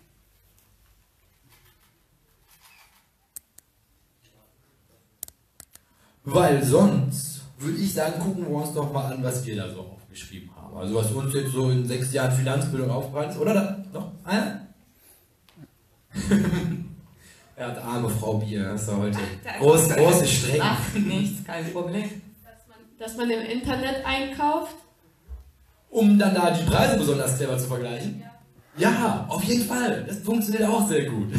Weil sonst würde ich sagen, gucken wir uns doch mal an, was wir da so aufgeschrieben haben. Also was uns jetzt so in sechs Jahren Finanzbildung aufgefallen ist. Oder da? Noch einer? Ja, die arme Frau Bier, das ist ja heute groß, große Strenge. Ach, nichts, kein Problem. Dass man, dass man im Internet einkauft. Um dann da die Preise besonders clever zu vergleichen? Ja, ja, auf jeden Fall. Das funktioniert auch sehr gut.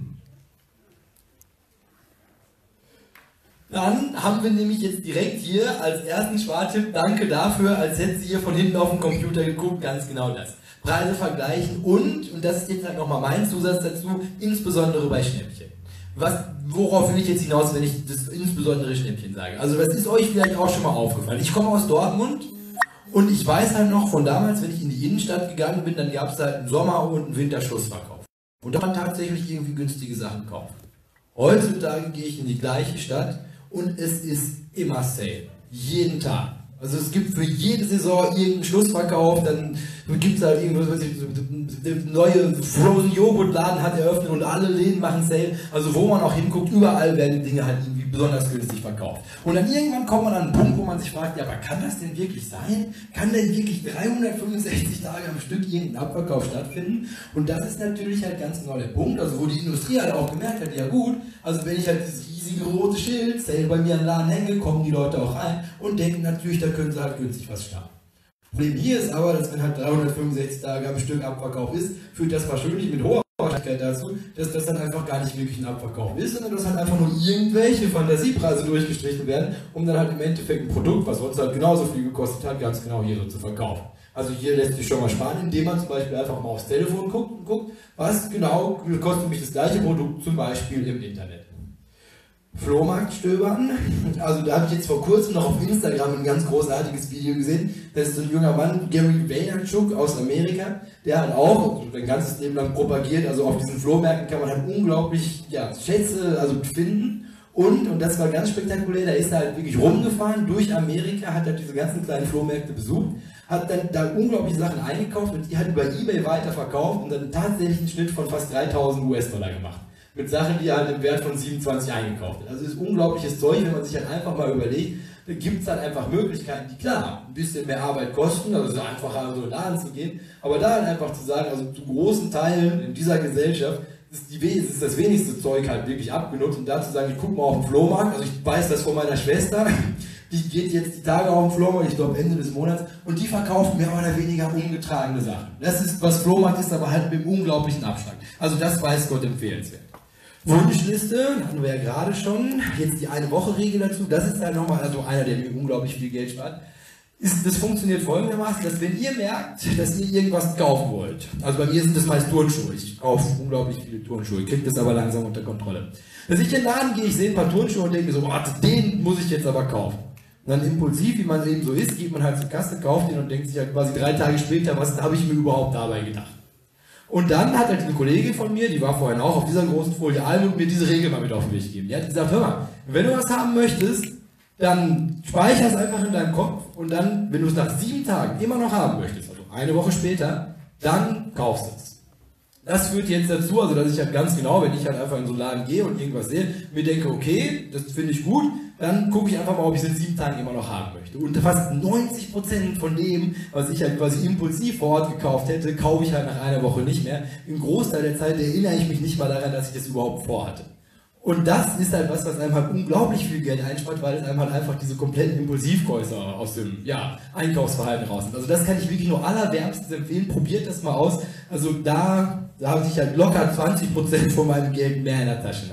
Dann haben wir nämlich jetzt direkt hier als ersten Spartipp, danke dafür, als hätten Sie hier von hinten auf den Computer geguckt, ganz genau das. Preise vergleichen und, und das ist jetzt halt nochmal mein Zusatz dazu, insbesondere bei Schnäppchen. Was, worauf will ich jetzt hinaus, wenn ich das insbesondere Schnäppchen sage? Also das ist euch vielleicht auch schon mal aufgefallen. Ich komme aus Dortmund und ich weiß halt noch von damals, wenn ich in die Innenstadt gegangen bin, dann gab es da einen Sommer- und einen Winterschlussverkauf. Und da kann man tatsächlich irgendwie günstige Sachen kaufen. Heutzutage gehe ich in die gleiche Stadt und es ist immer Sale. Jeden Tag. Also es gibt für jede Saison irgendeinen Schlussverkauf, dann gibt es halt irgendwas, was ich, der neue Frozen Joghurt Laden hat eröffnet und alle Läden machen Sale. Also wo man auch hinguckt, überall werden Dinge halt irgendwie besonders günstig verkauft. Und dann irgendwann kommt man an einen Punkt, wo man sich fragt, ja, aber kann das denn wirklich sein? Kann denn wirklich dreihundertfünfundsechzig Tage am Stück irgendein Abverkauf stattfinden? Und das ist natürlich halt ganz genau der Punkt, also wo die Industrie halt auch gemerkt hat, ja gut, also wenn ich halt dieses riesige rote Schild, Sale bei mir am Laden hänge, kommen die Leute auch rein und denken natürlich, da können sie halt günstig was starten. Problem hier ist aber, dass wenn halt dreihundertfünfundsechzig Tage am Stück Abverkauf ist, führt das wahrscheinlich mit hoher Wahrscheinlichkeit dazu, dass das dann einfach gar nicht wirklich ein Abverkauf ist, sondern dass halt einfach nur irgendwelche Fantasiepreise durchgestrichen werden, um dann halt im Endeffekt ein Produkt, was sonst halt genauso viel gekostet hat, ganz genau hier so zu verkaufen. Also hier lässt sich schon mal sparen, indem man zum Beispiel einfach mal aufs Telefon guckt und guckt, was genau kostet mich das gleiche Produkt zum Beispiel im Internet. Flohmarkt stöbern. Also da habe ich jetzt vor kurzem noch auf Instagram ein ganz großartiges Video gesehen. Das ist so ein junger Mann, Gary Vaynerchuk aus Amerika, der hat auch sein ganzes Leben lang propagiert. Also auf diesen Flohmärkten kann man halt unglaublich ja, Schätze also finden. Und, und das war ganz spektakulär, da ist er halt wirklich rumgefahren durch Amerika, hat halt diese ganzen kleinen Flohmärkte besucht, hat dann da unglaubliche Sachen eingekauft und die hat über eBay weiterverkauft und dann tatsächlich einen Schnitt von fast dreitausend US-Dollar gemacht. Mit Sachen, die er halt im Wert von siebenundzwanzig eingekauft hat. Also das ist unglaubliches Zeug, wenn man sich halt einfach mal überlegt, da gibt es halt einfach Möglichkeiten, die klar ein bisschen mehr Arbeit kosten, also es ist einfacher, so in den Laden zu gehen, aber da halt einfach zu sagen, also zu großen Teilen in dieser Gesellschaft ist, die, ist das wenigste Zeug halt wirklich abgenutzt und da zu sagen, ich gucke mal auf den Flohmarkt, also ich weiß das von meiner Schwester, die geht jetzt die Tage auf den Flohmarkt, ich glaube Ende des Monats, und die verkauft mehr oder weniger ungetragene Sachen. Das ist, was Flohmarkt ist, aber halt mit einem unglaublichen Abschlag. Also das weiß Gott empfehlenswert. Wunschliste, hatten wir ja gerade schon, jetzt die Eine-Woche-Regel dazu, das ist halt nochmal also einer, der mir unglaublich viel Geld spart. Ist, das funktioniert folgendermaßen, dass wenn ihr merkt, dass ihr irgendwas kaufen wollt, also bei mir sind das meist Turnschuhe, ich kaufe unglaublich viele Turnschuhe, ich kriege das aber langsam unter Kontrolle. Dass ich in den Laden gehe, ich sehe ein paar Turnschuhe und denke mir so, oh, den muss ich jetzt aber kaufen. Und dann impulsiv, wie man eben so ist, geht man halt zur Kasse, kauft den und denkt sich halt quasi drei Tage später, was habe ich mir überhaupt dabei gedacht. Und dann hat halt eine Kollegin von mir, die war vorhin auch auf dieser großen Folie Alm und mir diese Regel mal mit auf den Weg gegeben. Die hat gesagt, hör mal, wenn du was haben möchtest, dann speicher es einfach in deinem Kopf und dann, wenn du es nach sieben Tagen immer noch haben möchtest, also eine Woche später, dann kaufst du es. Das führt jetzt dazu, also dass ich halt ganz genau, wenn ich halt einfach in so einen Laden gehe und irgendwas sehe, mir denke, okay, das finde ich gut, dann gucke ich einfach mal, ob ich es in sieben Tagen immer noch haben möchte. Und fast neunzig Prozent von dem, was ich halt quasi impulsiv vor Ort gekauft hätte, kaufe ich halt nach einer Woche nicht mehr. Im Großteil der Zeit erinnere ich mich nicht mal daran, dass ich das überhaupt vorhatte. Und das ist halt was, was einem halt unglaublich viel Geld einspart, weil es einem halt einfach diese kompletten Impulsivkäufe aus dem ja, Einkaufsverhalten raus sind. Also das kann ich wirklich nur allerwärmstens empfehlen. Probiert das mal aus. Also da, da habe ich halt locker zwanzig Prozent von meinem Geld mehr in der Tasche.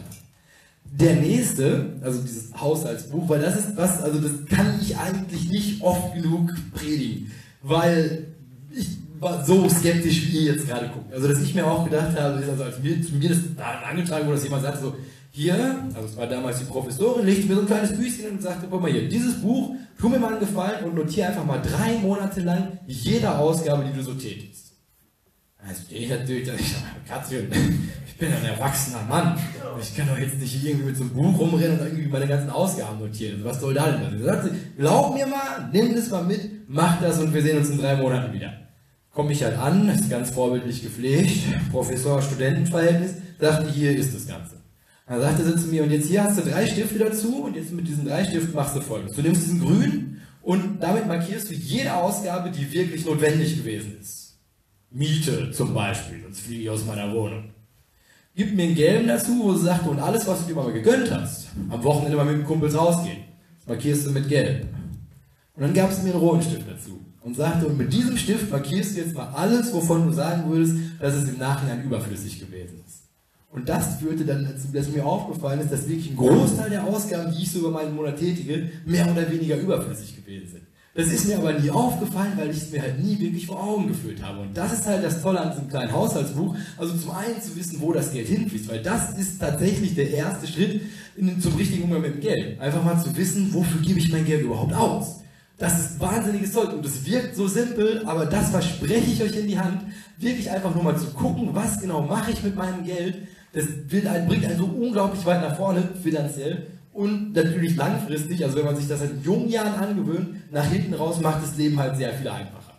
Der nächste, also dieses Haushaltsbuch, weil das ist was, also das kann ich eigentlich nicht oft genug predigen, weil ich war so skeptisch, wie ihr jetzt gerade guckt. Also, dass ich mir auch gedacht habe, ist also, als mir, zu mir das da angetragen wurde, dass jemand sagt, so, hier, also es war damals die Professorin, legte mir so ein kleines Büchchen und sagte, guck mal hier, dieses Buch, tu mir mal einen Gefallen und notiere einfach mal drei Monate lang jede Ausgabe, die du so tätigst. Also ich natürlich, ich Katrin, ich bin ein erwachsener Mann. Ich kann doch jetzt nicht irgendwie mit so einem Buch rumrennen und irgendwie meine ganzen Ausgaben notieren. Also was soll da denn? Sie sagte, glaub mir mal, nimm das mal mit, mach das und wir sehen uns in drei Monaten wieder. Komme ich halt an, ist ganz vorbildlich gepflegt, Professor-Studenten-Verhältnis, dachte, hier ist das Ganze. Dann sagte sie zu mir, und jetzt hier hast du drei Stifte dazu und jetzt mit diesen drei Stiften machst du Folgendes. Du nimmst diesen grünen und damit markierst du jede Ausgabe, die wirklich notwendig gewesen ist. Miete zum Beispiel, sonst fliege ich aus meiner Wohnung. Gib mir einen gelben dazu, wo sie sagte, und alles, was du dir mal gegönnt hast, am Wochenende mal mit dem Kumpels rausgehen, das markierst du mit gelb. Und dann gab es mir einen roten Stift dazu und sagte, und mit diesem Stift markierst du jetzt mal alles, wovon du sagen würdest, dass es im Nachhinein überflüssig gewesen ist. Und das führte dann dazu, dass mir aufgefallen ist, dass wirklich ein Großteil der Ausgaben, die ich so über meinen Monat tätige, mehr oder weniger überflüssig gewesen sind. Das ist mir aber nie aufgefallen, weil ich es mir halt nie wirklich vor Augen geführt habe. Und das ist halt das Tolle an diesem kleinen Haushaltsbuch. Also zum einen zu wissen, wo das Geld hinfließt, weil das ist tatsächlich der erste Schritt in, zum richtigen Umgang mit dem Geld. Einfach mal zu wissen, wofür gebe ich mein Geld überhaupt aus. Das ist wahnsinniges Zeug und es wirkt so simpel, aber das verspreche ich euch in die Hand, wirklich einfach nur mal zu gucken, was genau mache ich mit meinem Geld. Das bringt einen so unglaublich weit nach vorne, finanziell und natürlich langfristig, also wenn man sich das in jungen Jahren angewöhnt, nach hinten raus macht das Leben halt sehr viel einfacher.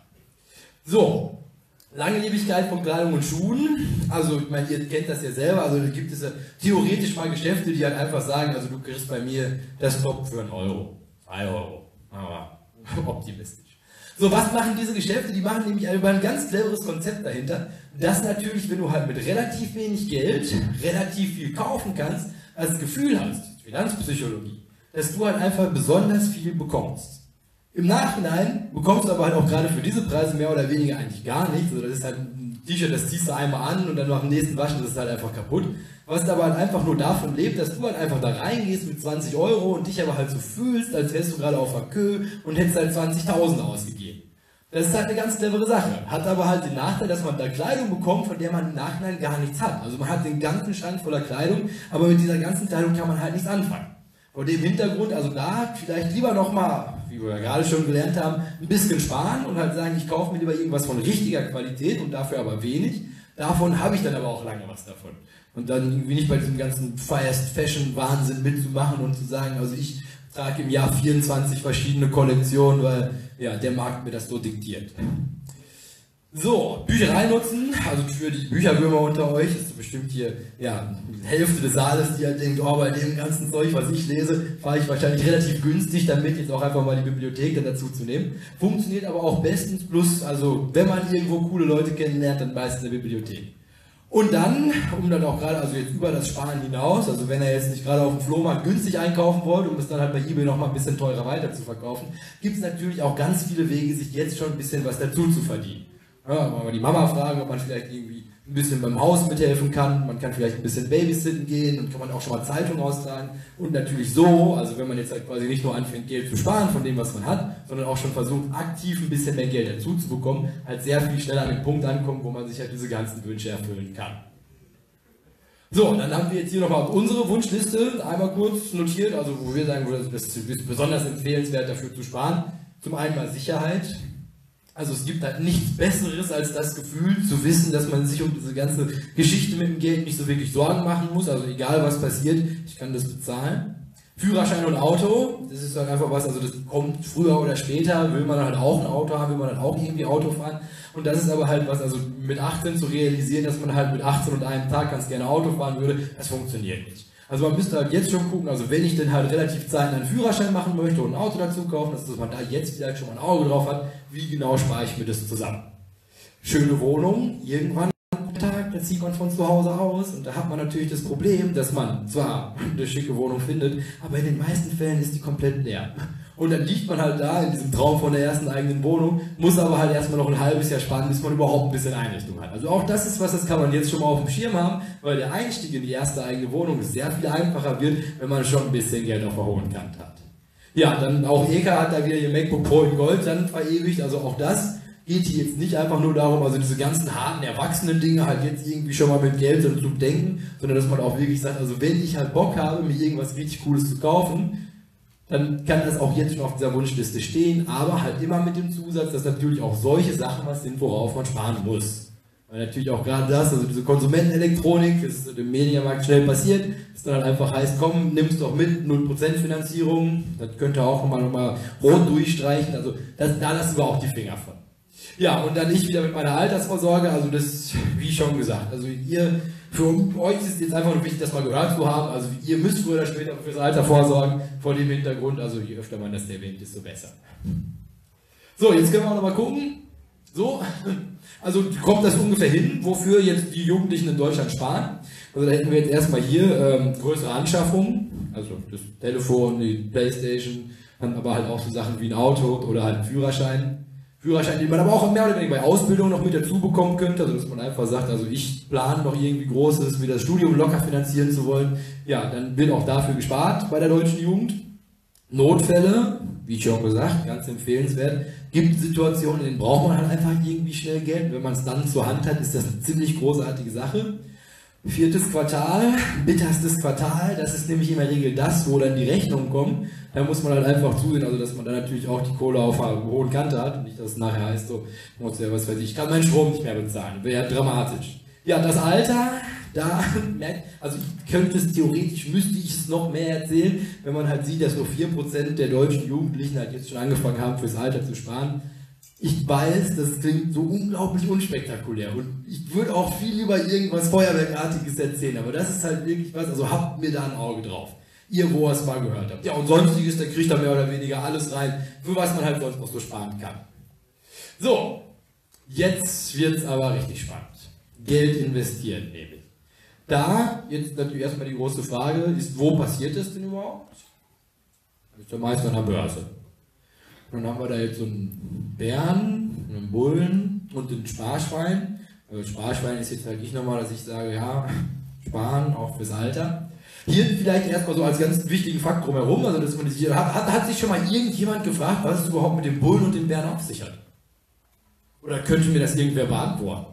So, Langlebigkeit von Kleidung und Schuhen, also ich meine, ihr kennt das ja selber, also da gibt es ja theoretisch mal Geschäfte, die halt einfach sagen, also du kriegst bei mir das Top für einen Euro, zwei Euro, aber optimistisch. So, was machen diese Geschäfte? Die machen nämlich über ein ganz cleveres Konzept dahinter, dass natürlich, wenn du halt mit relativ wenig Geld relativ viel kaufen kannst, das Gefühl hast, Finanzpsychologie, dass du halt einfach besonders viel bekommst. Im Nachhinein bekommst du aber halt auch gerade für diese Preise mehr oder weniger eigentlich gar nichts. Also das ist halt ein T-Shirt, das ziehst du einmal an und dann nach dem nächsten Waschen ist es halt einfach kaputt. Was aber halt einfach nur davon lebt, dass du halt einfach da reingehst mit zwanzig Euro und dich aber halt so fühlst, als wärst du gerade auf der Kö und hättest halt zwanzigtausend ausgegeben. Das ist halt eine ganz clevere Sache. Hat aber halt den Nachteil, dass man da Kleidung bekommt, von der man im Nachhinein gar nichts hat. Also man hat den ganzen Schrank voller Kleidung, aber mit dieser ganzen Kleidung kann man halt nichts anfangen. Vor dem Hintergrund, also da vielleicht lieber nochmal, wie wir ja gerade schon gelernt haben, ein bisschen sparen und halt sagen, ich kaufe mir lieber irgendwas von richtiger Qualität und dafür aber wenig. Davon habe ich dann aber auch lange was davon. Und dann irgendwie nicht bei diesem ganzen Fast-Fashion-Wahnsinn mitzumachen und zu sagen, also ich trage im Jahr vierundzwanzig verschiedene Kollektionen, weil ja, der Markt mir das so diktiert. So, Bücherei nutzen, also für die Bücherwürmer unter euch, ist bestimmt hier ja, die Hälfte des Saales, die halt denkt, oh, bei dem ganzen Zeug, was ich lese, fahre ich wahrscheinlich relativ günstig, damit jetzt auch einfach mal die Bibliothek dann dazu zu nehmen. Funktioniert aber auch bestens, plus, also wenn man irgendwo coole Leute kennenlernt, dann meist in der Bibliothek. Und dann, um dann auch gerade, also jetzt über das Sparen hinaus, also wenn ihr jetzt nicht gerade auf dem Flohmarkt günstig einkaufen wollt, um es dann halt bei eBay nochmal ein bisschen teurer weiter zu verkaufen, gibt es natürlich auch ganz viele Wege, sich jetzt schon ein bisschen was dazu zu verdienen. Ja, mal die Mama fragen, ob man vielleicht irgendwie ein bisschen beim Haus mithelfen kann, man kann vielleicht ein bisschen babysitten gehen und kann man auch schon mal Zeitung austragen und natürlich so, also wenn man jetzt halt quasi nicht nur anfängt Geld zu sparen von dem, was man hat, sondern auch schon versucht aktiv ein bisschen mehr Geld dazu zu bekommen, halt sehr viel schneller an den Punkt ankommt, wo man sich halt diese ganzen Wünsche erfüllen kann. So, und dann haben wir jetzt hier nochmal unsere Wunschliste einmal kurz notiert, also wo wir sagen, das ist besonders empfehlenswert dafür zu sparen. Zum einen mal Sicherheit. Also es gibt halt nichts Besseres als das Gefühl zu wissen, dass man sich um diese ganze Geschichte mit dem Geld nicht so wirklich Sorgen machen muss. Also egal was passiert, ich kann das bezahlen. Führerschein und Auto, das ist halt einfach was, also das kommt früher oder später, will man halt auch ein Auto haben, will man halt auch irgendwie Auto fahren. Und das ist aber halt was, also mit achtzehn zu realisieren, dass man halt mit achtzehn und einem Tag ganz gerne Auto fahren würde, das funktioniert nicht. Also man müsste halt jetzt schon gucken, also wenn ich denn halt relativ zeitnah einen Führerschein machen möchte und ein Auto dazu kaufen, dass man da jetzt vielleicht schon mal ein Auge drauf hat, wie genau spare ich mir das zusammen. Schöne Wohnung, irgendwann am Tag, da zieht man von zu Hause aus und da hat man natürlich das Problem, dass man zwar eine schicke Wohnung findet, aber in den meisten Fällen ist die komplett leer. Und dann liegt man halt da in diesem Traum von der ersten eigenen Wohnung, muss aber halt erstmal noch ein halbes Jahr sparen, bis man überhaupt ein bisschen Einrichtung hat. Also auch das ist was, das kann man jetzt schon mal auf dem Schirm haben, weil der Einstieg in die erste eigene Wohnung sehr viel einfacher wird, wenn man schon ein bisschen Geld auf der hohen Kante hat. Ja, dann auch Eka hat da wieder ihr MacBook Pro in Gold dann verewigt, also auch das geht hier jetzt nicht einfach nur darum, also diese ganzen harten Erwachsenen-Dinge halt jetzt irgendwie schon mal mit Geld zu denken, sondern dass man auch wirklich sagt, also wenn ich halt Bock habe, mir irgendwas richtig Cooles zu kaufen, dann kann das auch jetzt schon auf dieser Wunschliste stehen, aber halt immer mit dem Zusatz, dass natürlich auch solche Sachen was sind, worauf man sparen muss. Weil natürlich auch gerade das, also diese Konsumentenelektronik, das ist im Mediamarkt schnell passiert, das dann halt einfach heißt, komm, nimm's doch mit, null Prozent Finanzierung, das könnt ihr auch nochmal noch mal rot durchstreichen, also das, da lassen wir auch die Finger von. Ja, und dann ich wieder mit meiner Altersvorsorge, also das, wie schon gesagt, also ihr, für euch ist es jetzt einfach nur wichtig, das mal gehört zu haben, also ihr müsst früher oder später fürs Alter vorsorgen, vor dem Hintergrund, also je öfter man das erwähnt, desto besser. So, jetzt können wir auch nochmal gucken, so, also kommt das ungefähr hin, wofür jetzt die Jugendlichen in Deutschland sparen. Also da hätten wir jetzt erstmal hier ähm, größere Anschaffungen, also das Telefon, die Playstation, dann aber halt auch so Sachen wie ein Auto oder halt ein Führerschein. Führerschein, den man aber auch mehr oder weniger bei Ausbildung noch mit dazu bekommen könnte, also dass man einfach sagt, also ich plane noch irgendwie Großes, wie das Studium locker finanzieren zu wollen. Ja, dann wird auch dafür gespart bei der deutschen Jugend. Notfälle, wie schon gesagt, ganz empfehlenswert. Gibt Situationen, in denen braucht man halt einfach irgendwie schnell Geld. Wenn man es dann zur Hand hat, ist das eine ziemlich großartige Sache. Viertes Quartal, bitterstes Quartal, das ist nämlich in der Regel das, wo dann die Rechnungen kommen. Da muss man halt einfach zusehen, also dass man dann natürlich auch die Kohle auf einer hohen Kante hat. Und nicht, dass es nachher heißt, so, muss ja, was weiß ich, ich kann meinen Strom nicht mehr bezahlen. Wäre ja dramatisch. Ja, das Alter, da, also ich könnte es theoretisch, müsste ich es noch mehr erzählen, wenn man halt sieht, dass nur vier Prozent der deutschen Jugendlichen halt jetzt schon angefangen haben, fürs Alter zu sparen. Ich weiß, das klingt so unglaublich unspektakulär und ich würde auch viel lieber irgendwas Feuerwerkartiges erzählen, aber das ist halt wirklich was, also habt mir da ein Auge drauf. Ihr, wo ihr es mal gehört habt. Ja, und sonstiges, da kriegt er mehr oder weniger alles rein, für was man halt sonst noch so sparen kann. So, jetzt wird es aber richtig spannend. Geld investieren nämlich. Da, jetzt natürlich erstmal die große Frage, ist, wo passiert das denn überhaupt? Das ist ja meist an der Börse. Und dann haben wir da jetzt so einen Bären, einen Bullen und einen Sparschwein. Also Sparschwein ist jetzt halt nicht nochmal, dass ich sage, ja, sparen, auch fürs Alter. Hier vielleicht erstmal so als ganz wichtigen Fakt drumherum, also dass man das hier, hat, hat, hat sich schon mal irgendjemand gefragt, was es überhaupt mit dem Bullen und dem Bären auf sich hat? Oder könnte mir das irgendwer beantworten?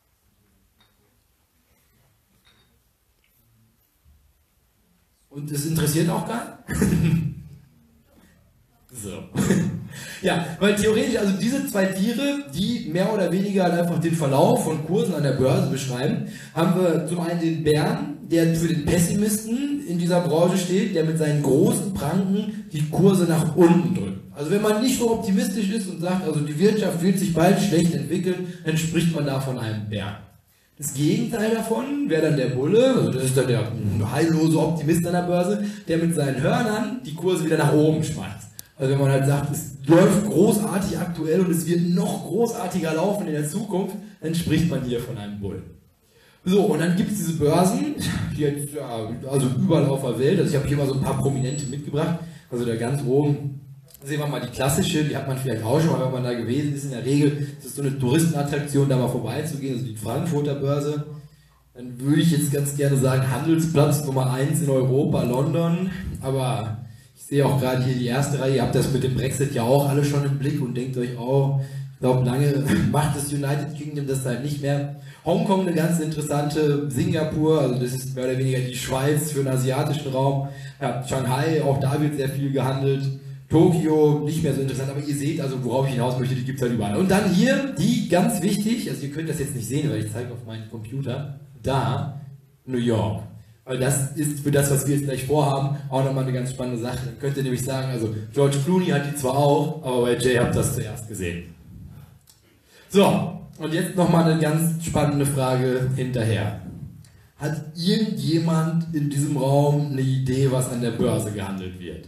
Und es interessiert auch keinen? So. Ja, weil theoretisch, also diese zwei Tiere, die mehr oder weniger halt einfach den Verlauf von Kursen an der Börse beschreiben, haben wir zum einen den Bären, der für den Pessimisten in dieser Branche steht, der mit seinen großen Pranken die Kurse nach unten drückt. Also wenn man nicht so optimistisch ist und sagt, also die Wirtschaft wird sich bald schlecht entwickeln, dann spricht man da von einem Bären. Das Gegenteil davon wäre dann der Bulle, also das ist dann der heillose Optimist an der Börse, der mit seinen Hörnern die Kurse wieder nach oben schmeißt. Also wenn man halt sagt, es läuft großartig aktuell und es wird noch großartiger laufen in der Zukunft, dann spricht man hier von einem Bullen. So, und dann gibt es diese Börsen, die jetzt, ja, also überall auf der Welt, also ich habe hier mal so ein paar Prominente mitgebracht, also da ganz oben sehen wir mal die klassische, die hat man vielleicht auch schon mal, wenn man da gewesen ist, in der Regel ist es so eine Touristenattraktion, da mal vorbeizugehen, also die Frankfurter Börse. Dann würde ich jetzt ganz gerne sagen, Handelsplatz Nummer eins in Europa, London, aber ich sehe auch gerade hier die erste Reihe, ihr habt das mit dem Brexit ja auch alle schon im Blick und denkt euch, oh, ich glaube, lange macht das United Kingdom das halt nicht mehr. Hongkong eine ganz interessante, Singapur, also das ist mehr oder weniger die Schweiz für den asiatischen Raum. Ja, Shanghai, auch da wird sehr viel gehandelt. Tokio, nicht mehr so interessant, aber ihr seht also, worauf ich hinaus möchte, die gibt es halt überall. Und dann hier, die ganz wichtig, also ihr könnt das jetzt nicht sehen, weil ich zeige auf meinen Computer, da, New York. Weil das ist für das, was wir jetzt gleich vorhaben, auch nochmal eine ganz spannende Sache. Dann könnt ihr nämlich sagen, also George Clooney hat die zwar auch, aber bei Jay habt ihr das zuerst gesehen. So, und jetzt nochmal eine ganz spannende Frage hinterher. Hat irgendjemand in diesem Raum eine Idee, was an der Börse gehandelt wird?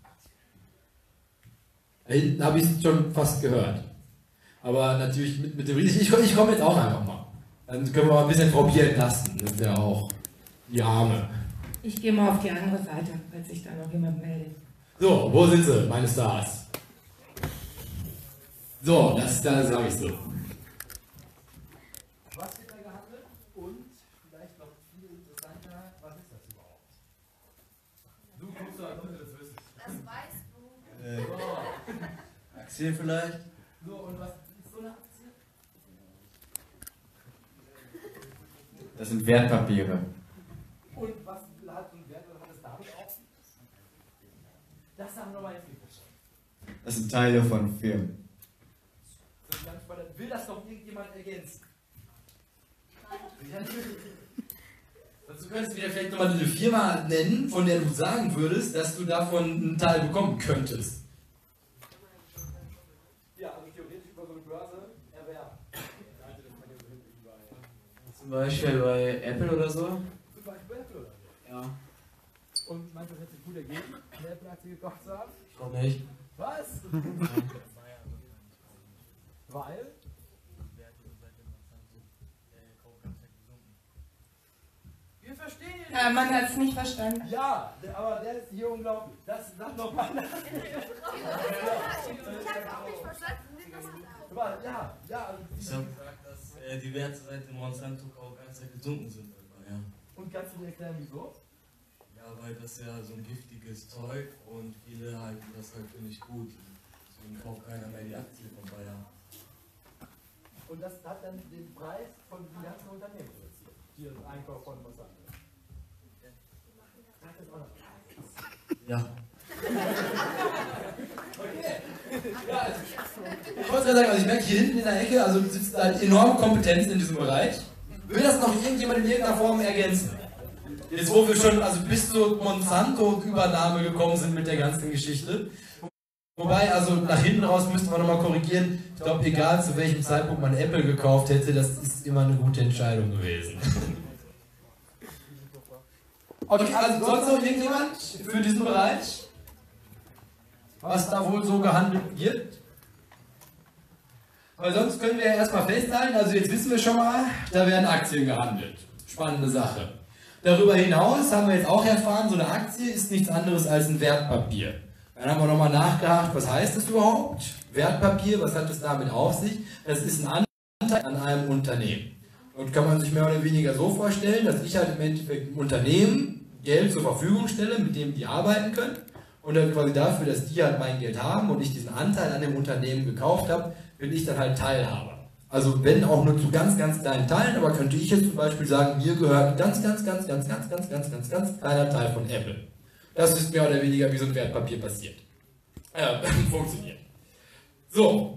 Da hinten habe ich es schon fast gehört. Aber natürlich mit, mit dem ich, ich, ich komme jetzt auch einfach mal. Dann können wir mal ein bisschen Frau Bier entlasten. Das wäre auch die Arme. Ich gehe mal auf die andere Seite, falls sich da noch jemand meldet. So, wo sind sie, meine Stars? So, das, das sage ich so. Was wird da gehandelt? Und vielleicht noch viel interessanter, was ist das überhaupt? Du guckst doch, als ob du das wüsstest. Das weißt du. Äh, Aktien vielleicht? So, und was ist so eine Aktie? Das sind Wertpapiere. Und was hat so ein Wert, was hat das damit auf sich? Das haben wir mal jetzt nicht verstanden. Das sind Teile von Firmen. Das ist ganz spannend. Will das noch irgendjemand ergänzen? Dazu könntest du wieder vielleicht nochmal eine Firma nennen, von der du sagen würdest, dass du davon einen Teil bekommen könntest. Ja, also theoretisch über so eine Börse erwerben. Zum Beispiel bei Apple oder so? Zum Beispiel Apple oder so? Ja. Und meinst du, das hätte sich gut ergeben, eine Apple-Aktie gekauft zu haben? Ich glaube nicht. Was? Weil? Wir verstehen ihn. Ja, man hat es nicht verstanden. Ja, der- aber der ist hier unglaublich. Das sagt noch mal nach. Ja, ja. Also Ich habe gesagt, dass äh, die Werte seit dem Monsanto-Kauf ganz gesunken sind. Ja. Und kannst du mir erklären, wieso? Ja, weil das ja so ein giftiges Zeug und viele halten das halt für nicht gut. Deswegen kauft keiner mehr die Aktie von Bayer. Und das hat dann den Preis von diesem ganzen Unternehmen reduziert. Hier das Einkauf von Monsanto. Hat das auch noch? Ja. Ja, also, ich wollte gerade sagen, also ich merke hier hinten in der Ecke, also sitzt halt enorme Kompetenz in diesem Bereich. Will das noch irgendjemand in irgendeiner Form ergänzen? Jetzt wo wir schon also bis zur Monsanto-Übernahme gekommen sind mit der ganzen Geschichte. Wobei, also nach hinten raus müsste man nochmal korrigieren. Ich glaube, egal zu welchem Zeitpunkt man Apple gekauft hätte, das ist immer eine gute Entscheidung gewesen. Okay, also sonst noch irgendjemand für diesen Bereich? Was da wohl so gehandelt wird? Weil sonst können wir ja erstmal festhalten, also jetzt wissen wir schon mal, da werden Aktien gehandelt. Spannende Sache. Darüber hinaus haben wir jetzt auch erfahren, so eine Aktie ist nichts anderes als ein Wertpapier. Dann haben wir nochmal nachgedacht, was heißt das überhaupt? Wertpapier, was hat es damit auf sich? Das ist ein Anteil an einem Unternehmen. Und kann man sich mehr oder weniger so vorstellen, dass ich halt im Endeffekt ein Unternehmen Geld zur Verfügung stelle, mit dem die arbeiten können. Und dann quasi dafür, dass die halt mein Geld haben und ich diesen Anteil an dem Unternehmen gekauft habe, bin ich dann halt Teilhaber. Also wenn auch nur zu ganz, ganz kleinen Teilen, aber könnte ich jetzt zum Beispiel sagen, mir gehört ein ganz, ganz, ganz, ganz, ganz, ganz, ganz, ganz, ganz kleiner Teil von Apple. Das ist mehr oder weniger wie so ein Wertpapier passiert. Äh, funktioniert. So.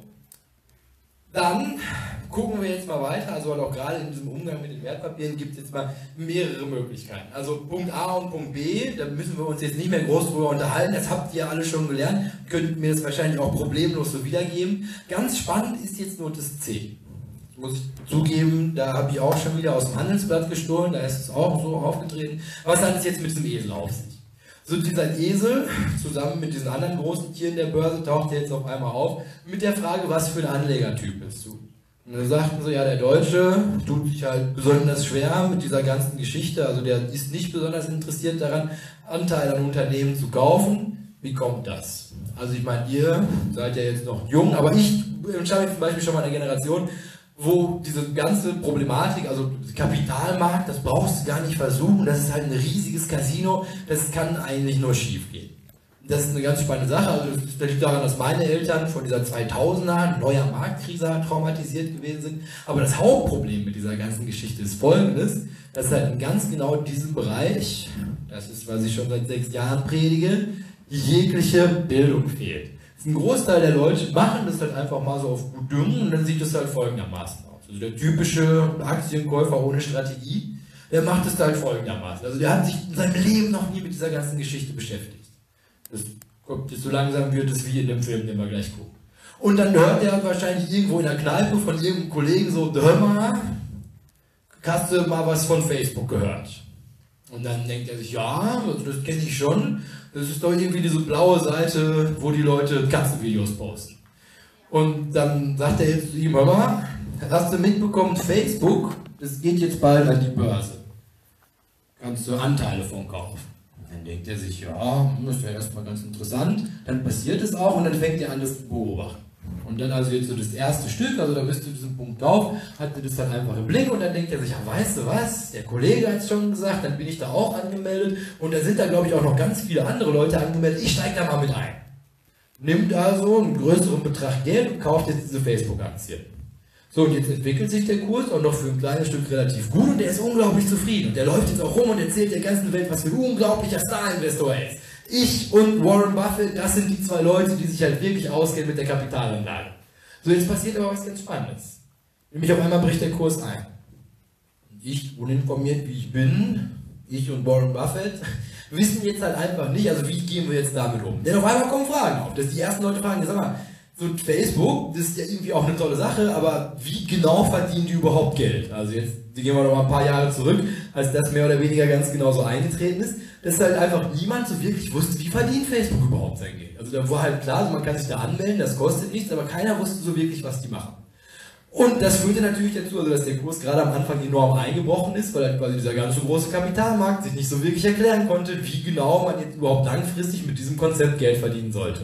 Dann gucken wir jetzt mal weiter, also auch gerade in diesem Umgang mit den Wertpapieren gibt es jetzt mal mehrere Möglichkeiten. Also Punkt A und Punkt B, da müssen wir uns jetzt nicht mehr groß drüber unterhalten, das habt ihr alle schon gelernt, könnt mir das wahrscheinlich auch problemlos so wiedergeben. Ganz spannend ist jetzt nur das C. Das muss ich zugeben, da habe ich auch schon wieder aus dem Handelsblatt gestohlen, da ist es auch so aufgetreten. Was hat es jetzt mit diesem Esel auf sich? So dieser Esel, zusammen mit diesen anderen großen Tieren der Börse, taucht jetzt auf einmal auf, mit der Frage, was für ein Anlegertyp bist du? Und dann sagten sie, ja, der Deutsche tut sich halt besonders schwer mit dieser ganzen Geschichte, also der ist nicht besonders interessiert daran, Anteile an Unternehmen zu kaufen. Wie kommt das? Also ich meine, ihr seid ja jetzt noch jung, aber ich entscheide zum Beispiel schon mal eine Generation, wo diese ganze Problematik, also Kapitalmarkt, das brauchst du gar nicht versuchen, das ist halt ein riesiges Casino, das kann eigentlich nur schief gehen. Das ist eine ganz spannende Sache, also das liegt daran, dass meine Eltern von dieser zweitausender neuer Marktkrise traumatisiert gewesen sind, aber das Hauptproblem mit dieser ganzen Geschichte ist folgendes, dass halt in ganz genau diesem Bereich, das ist, was ich schon seit sechs Jahren predige, jegliche Bildung fehlt. Ein Großteil der Leute machen das halt einfach mal so auf gut Düngen und dann sieht es halt folgendermaßen aus. Also der typische Aktienkäufer ohne Strategie, der macht es halt folgendermaßen. Also der hat sich in seinem Leben noch nie mit dieser ganzen Geschichte beschäftigt. Das kommt jetzt so langsam, wird es wie in dem Film, den wir gleich gucken. Und dann hört er wahrscheinlich irgendwo in der Kneipe von irgendeinem Kollegen so, hör mal, hast du mal was von Facebook gehört? Und dann denkt er sich, ja, also das kenne ich schon. Das ist doch irgendwie diese blaue Seite, wo die Leute Katzenvideos posten. Und dann sagt er jetzt zu ihm, hör mal, hast du mitbekommen, Facebook, das geht jetzt bald an die Börse. Kannst du Anteile von kaufen. Dann denkt er sich, ja, das wäre erstmal ganz interessant. Dann passiert es auch und dann fängt er an, das zu beobachten. Und dann also jetzt so das erste Stück, also da bist du diesen Punkt drauf, hatte das dann einfach im Blick und dann denkt er sich, ja, weißt du was, der Kollege hat es schon gesagt, dann bin ich da auch angemeldet und da sind da glaube ich auch noch ganz viele andere Leute angemeldet, ich steige da mal mit ein. Nimmt also einen größeren Betrag Geld und kauft jetzt diese Facebook-Aktien. So, und jetzt entwickelt sich der Kurs auch noch für ein kleines Stück relativ gut und der ist unglaublich zufrieden. Und der läuft jetzt auch rum und erzählt der ganzen Welt, was für ein unglaublicher Star-Investor er ist. Ich und Warren Buffett, das sind die zwei Leute, die sich halt wirklich auskennen mit der Kapitalanlage. So, jetzt passiert aber was ganz Spannendes. Nämlich auf einmal bricht der Kurs ein. Ich, uninformiert wie ich bin, ich und Warren Buffett, wissen jetzt halt einfach nicht, also wie gehen wir jetzt damit um. Denn auf einmal kommen Fragen auf, dass die ersten Leute fragen, sag mal, so Facebook, das ist ja irgendwie auch eine tolle Sache, aber wie genau verdienen die überhaupt Geld? Also jetzt, die gehen wir noch mal ein paar Jahre zurück, als das mehr oder weniger ganz genau so eingetreten ist, dass halt einfach niemand so wirklich wusste, wie verdient Facebook überhaupt sein Geld. Also da war halt klar, also man kann sich da anmelden, das kostet nichts, aber keiner wusste so wirklich, was die machen. Und das führte natürlich dazu, also dass der Kurs gerade am Anfang enorm eingebrochen ist, weil halt quasi dieser ganze große Kapitalmarkt sich nicht so wirklich erklären konnte, wie genau man jetzt überhaupt langfristig mit diesem Konzept Geld verdienen sollte.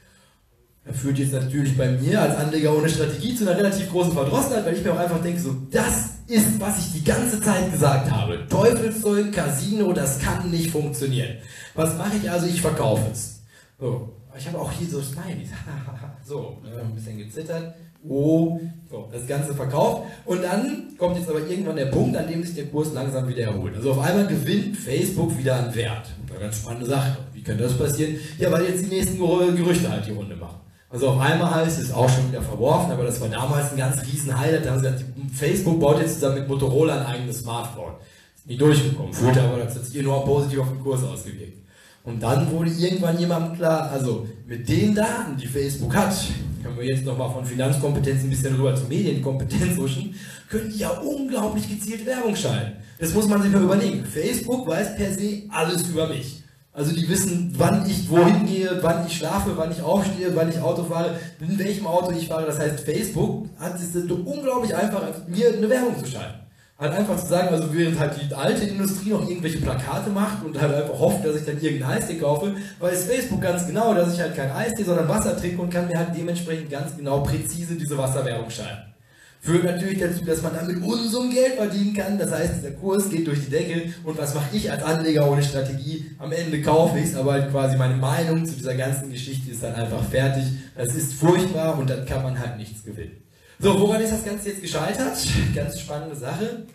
Das führt jetzt natürlich bei mir als Anleger ohne Strategie zu einer relativ großen Verdrossenheit, weil ich mir auch einfach denke, so, das ist, was ich die ganze Zeit gesagt habe. Teufelszeug, Casino, das kann nicht funktionieren. Was mache ich also? Ich verkaufe es. So, ich habe auch hier so Smileys. So, ein bisschen gezittert. Oh, so, das Ganze verkauft. Und dann kommt jetzt aber irgendwann der Punkt, an dem sich der Kurs langsam wieder erholt. Also auf einmal gewinnt Facebook wieder an Wert. Eine ganz spannende Sache. Wie könnte das passieren? Ja, weil jetzt die nächsten Gerüchte halt die Runde machen. Also auf einmal heißt es auch schon wieder verworfen, aber das war damals ein ganz riesen Highlight. Da haben sie gesagt, Facebook baut jetzt zusammen mit Motorola ein eigenes Smartphone. Ist nie durchgekommen, fühlte aber, das hat sich enorm positiv auf den Kurs ausgewirkt. Und dann wurde irgendwann jemandem klar, also mit den Daten, die Facebook hat, können wir jetzt nochmal von Finanzkompetenz ein bisschen rüber zur Medienkompetenz huschen, können die ja unglaublich gezielt Werbung schalten. Das muss man sich mal überlegen. Facebook weiß per se alles über mich. Also die wissen, wann ich wohin gehe, wann ich schlafe, wann ich aufstehe, wann ich Auto fahre, in welchem Auto ich fahre. Das heißt, Facebook hat es unglaublich einfach, mir eine Werbung zu schalten. Halt einfach zu sagen, also während halt die alte Industrie noch irgendwelche Plakate macht und halt einfach hofft, dass ich dann irgendein Eistee kaufe, weiß Facebook ganz genau, dass ich halt kein Eistee, sondern Wasser trinke und kann mir halt dementsprechend ganz genau präzise diese Wasserwerbung schalten. Führt natürlich dazu, dass man damit Unsummen Geld verdienen kann, das heißt, der Kurs geht durch die Decke und was mache ich als Anleger ohne Strategie? Am Ende kaufe ich es, aber halt quasi meine Meinung zu dieser ganzen Geschichte ist dann einfach fertig, das ist furchtbar und dann kann man halt nichts gewinnen. So, woran ist das Ganze jetzt gescheitert? Ganz spannende Sache.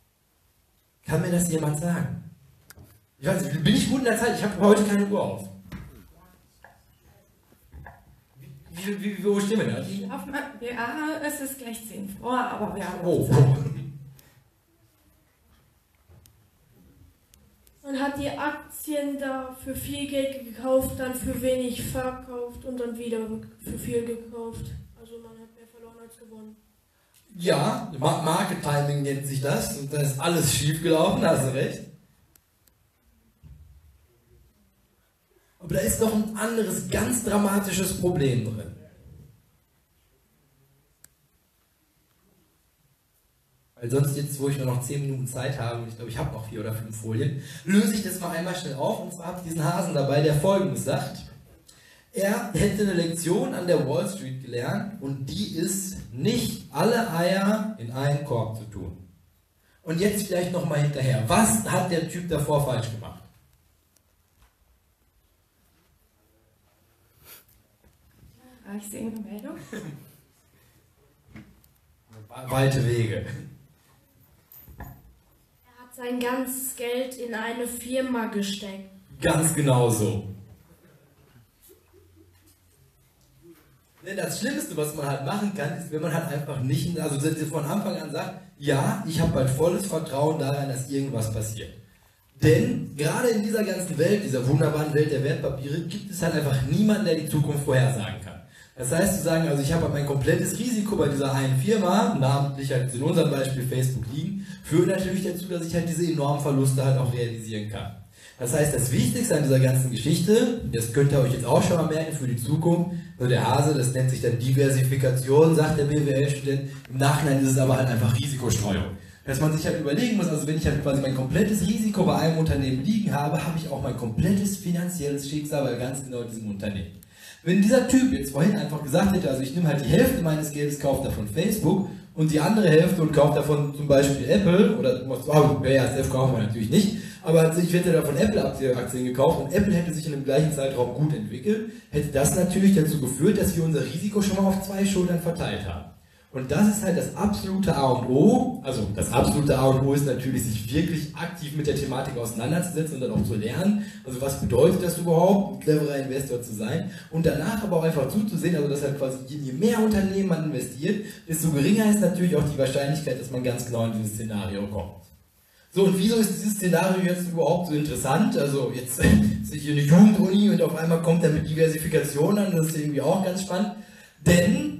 Kann mir das jemand sagen? Ich weiß nicht, bin ich gut in der Zeit? Ich habe heute keine Uhr auf. Wie, wie, wie, wo stehen wir da? Ja, es ist gleich zehn vor, aber wir haben Oh. Man hat die Aktien da für viel Geld gekauft, dann für wenig verkauft und dann wieder für viel gekauft. Also man hat mehr verloren als gewonnen. Ja, Market Timing nennt sich das und da ist alles schief gelaufen, hast du recht. Aber da ist noch ein anderes, ganz dramatisches Problem drin. Weil sonst jetzt, wo ich nur noch zehn Minuten Zeit habe, und ich glaube, ich habe noch vier oder fünf Folien, löse ich das mal einmal schnell auf und zwar habe ich diesen Hasen dabei, der Folgendes sagt. Er hätte eine Lektion an der Wall Street gelernt und die ist, nicht alle Eier in einen Korb zu tun. Und jetzt vielleicht nochmal hinterher. Was hat der Typ davor falsch gemacht? Ich sehe eine Meldung. Weite Wege. Er hat sein ganzes Geld in eine Firma gesteckt. Ganz genau so. Denn das Schlimmste, was man halt machen kann, ist, wenn man halt einfach nicht, also von Anfang an sagt, ja, ich habe halt volles Vertrauen daran, dass irgendwas passiert. Denn gerade in dieser ganzen Welt, dieser wunderbaren Welt der Wertpapiere, gibt es halt einfach niemanden, der die Zukunft vorhersagen kann. Das heißt, zu sagen, also ich habe halt mein komplettes Risiko bei dieser einen Firma, namentlich halt in unserem Beispiel Facebook liegen, führt natürlich dazu, dass ich halt diese enormen Verluste halt auch realisieren kann. Das heißt, das Wichtigste an dieser ganzen Geschichte, das könnt ihr euch jetzt auch schon mal merken für die Zukunft, also der Hase, das nennt sich dann Diversifikation, sagt der B W L-Student, im Nachhinein ist es aber halt einfach Risikostreuung. Dass man sich halt überlegen muss, also wenn ich halt quasi mein komplettes Risiko bei einem Unternehmen liegen habe, habe ich auch mein komplettes finanzielles Schicksal bei ganz genau diesem Unternehmen. Wenn dieser Typ jetzt vorhin einfach gesagt hätte, also ich nehme halt die Hälfte meines Geldes, kaufe davon Facebook und die andere Hälfte und kaufe davon zum Beispiel Apple, oder oh, B A S F kaufen wir natürlich nicht, aber ich hätte davon Apple-Aktien gekauft und Apple hätte sich in dem gleichen Zeitraum gut entwickelt, hätte das natürlich dazu geführt, dass wir unser Risiko schon mal auf zwei Schultern verteilt haben. Und das ist halt das absolute A und O. Also das absolute A und O ist natürlich, sich wirklich aktiv mit der Thematik auseinanderzusetzen und dann auch zu lernen. Also was bedeutet das überhaupt, ein cleverer Investor zu sein? Und danach aber auch einfach zuzusehen, also dass halt quasi je mehr Unternehmen man investiert, desto geringer ist natürlich auch die Wahrscheinlichkeit, dass man ganz genau in dieses Szenario kommt. So, und wieso ist dieses Szenario jetzt überhaupt so interessant? Also jetzt ist hier eine Jugenduni und auf einmal kommt er mit Diversifikation an, das ist irgendwie auch ganz spannend. Denn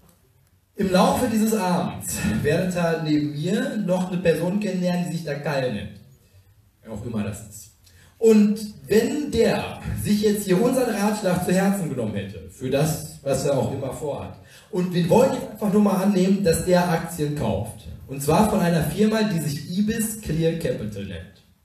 im Laufe dieses Abends werdet ihr neben mir noch eine Person kennenlernen, die sich da Kyle nennt. Wer auch immer das ist. Und wenn der sich jetzt hier unseren Ratschlag zu Herzen genommen hätte, für das, was er auch immer vorhat, und wir wollen jetzt einfach nur mal annehmen, dass der Aktien kauft. Und zwar von einer Firma, die sich Ibis Clear Capital nennt.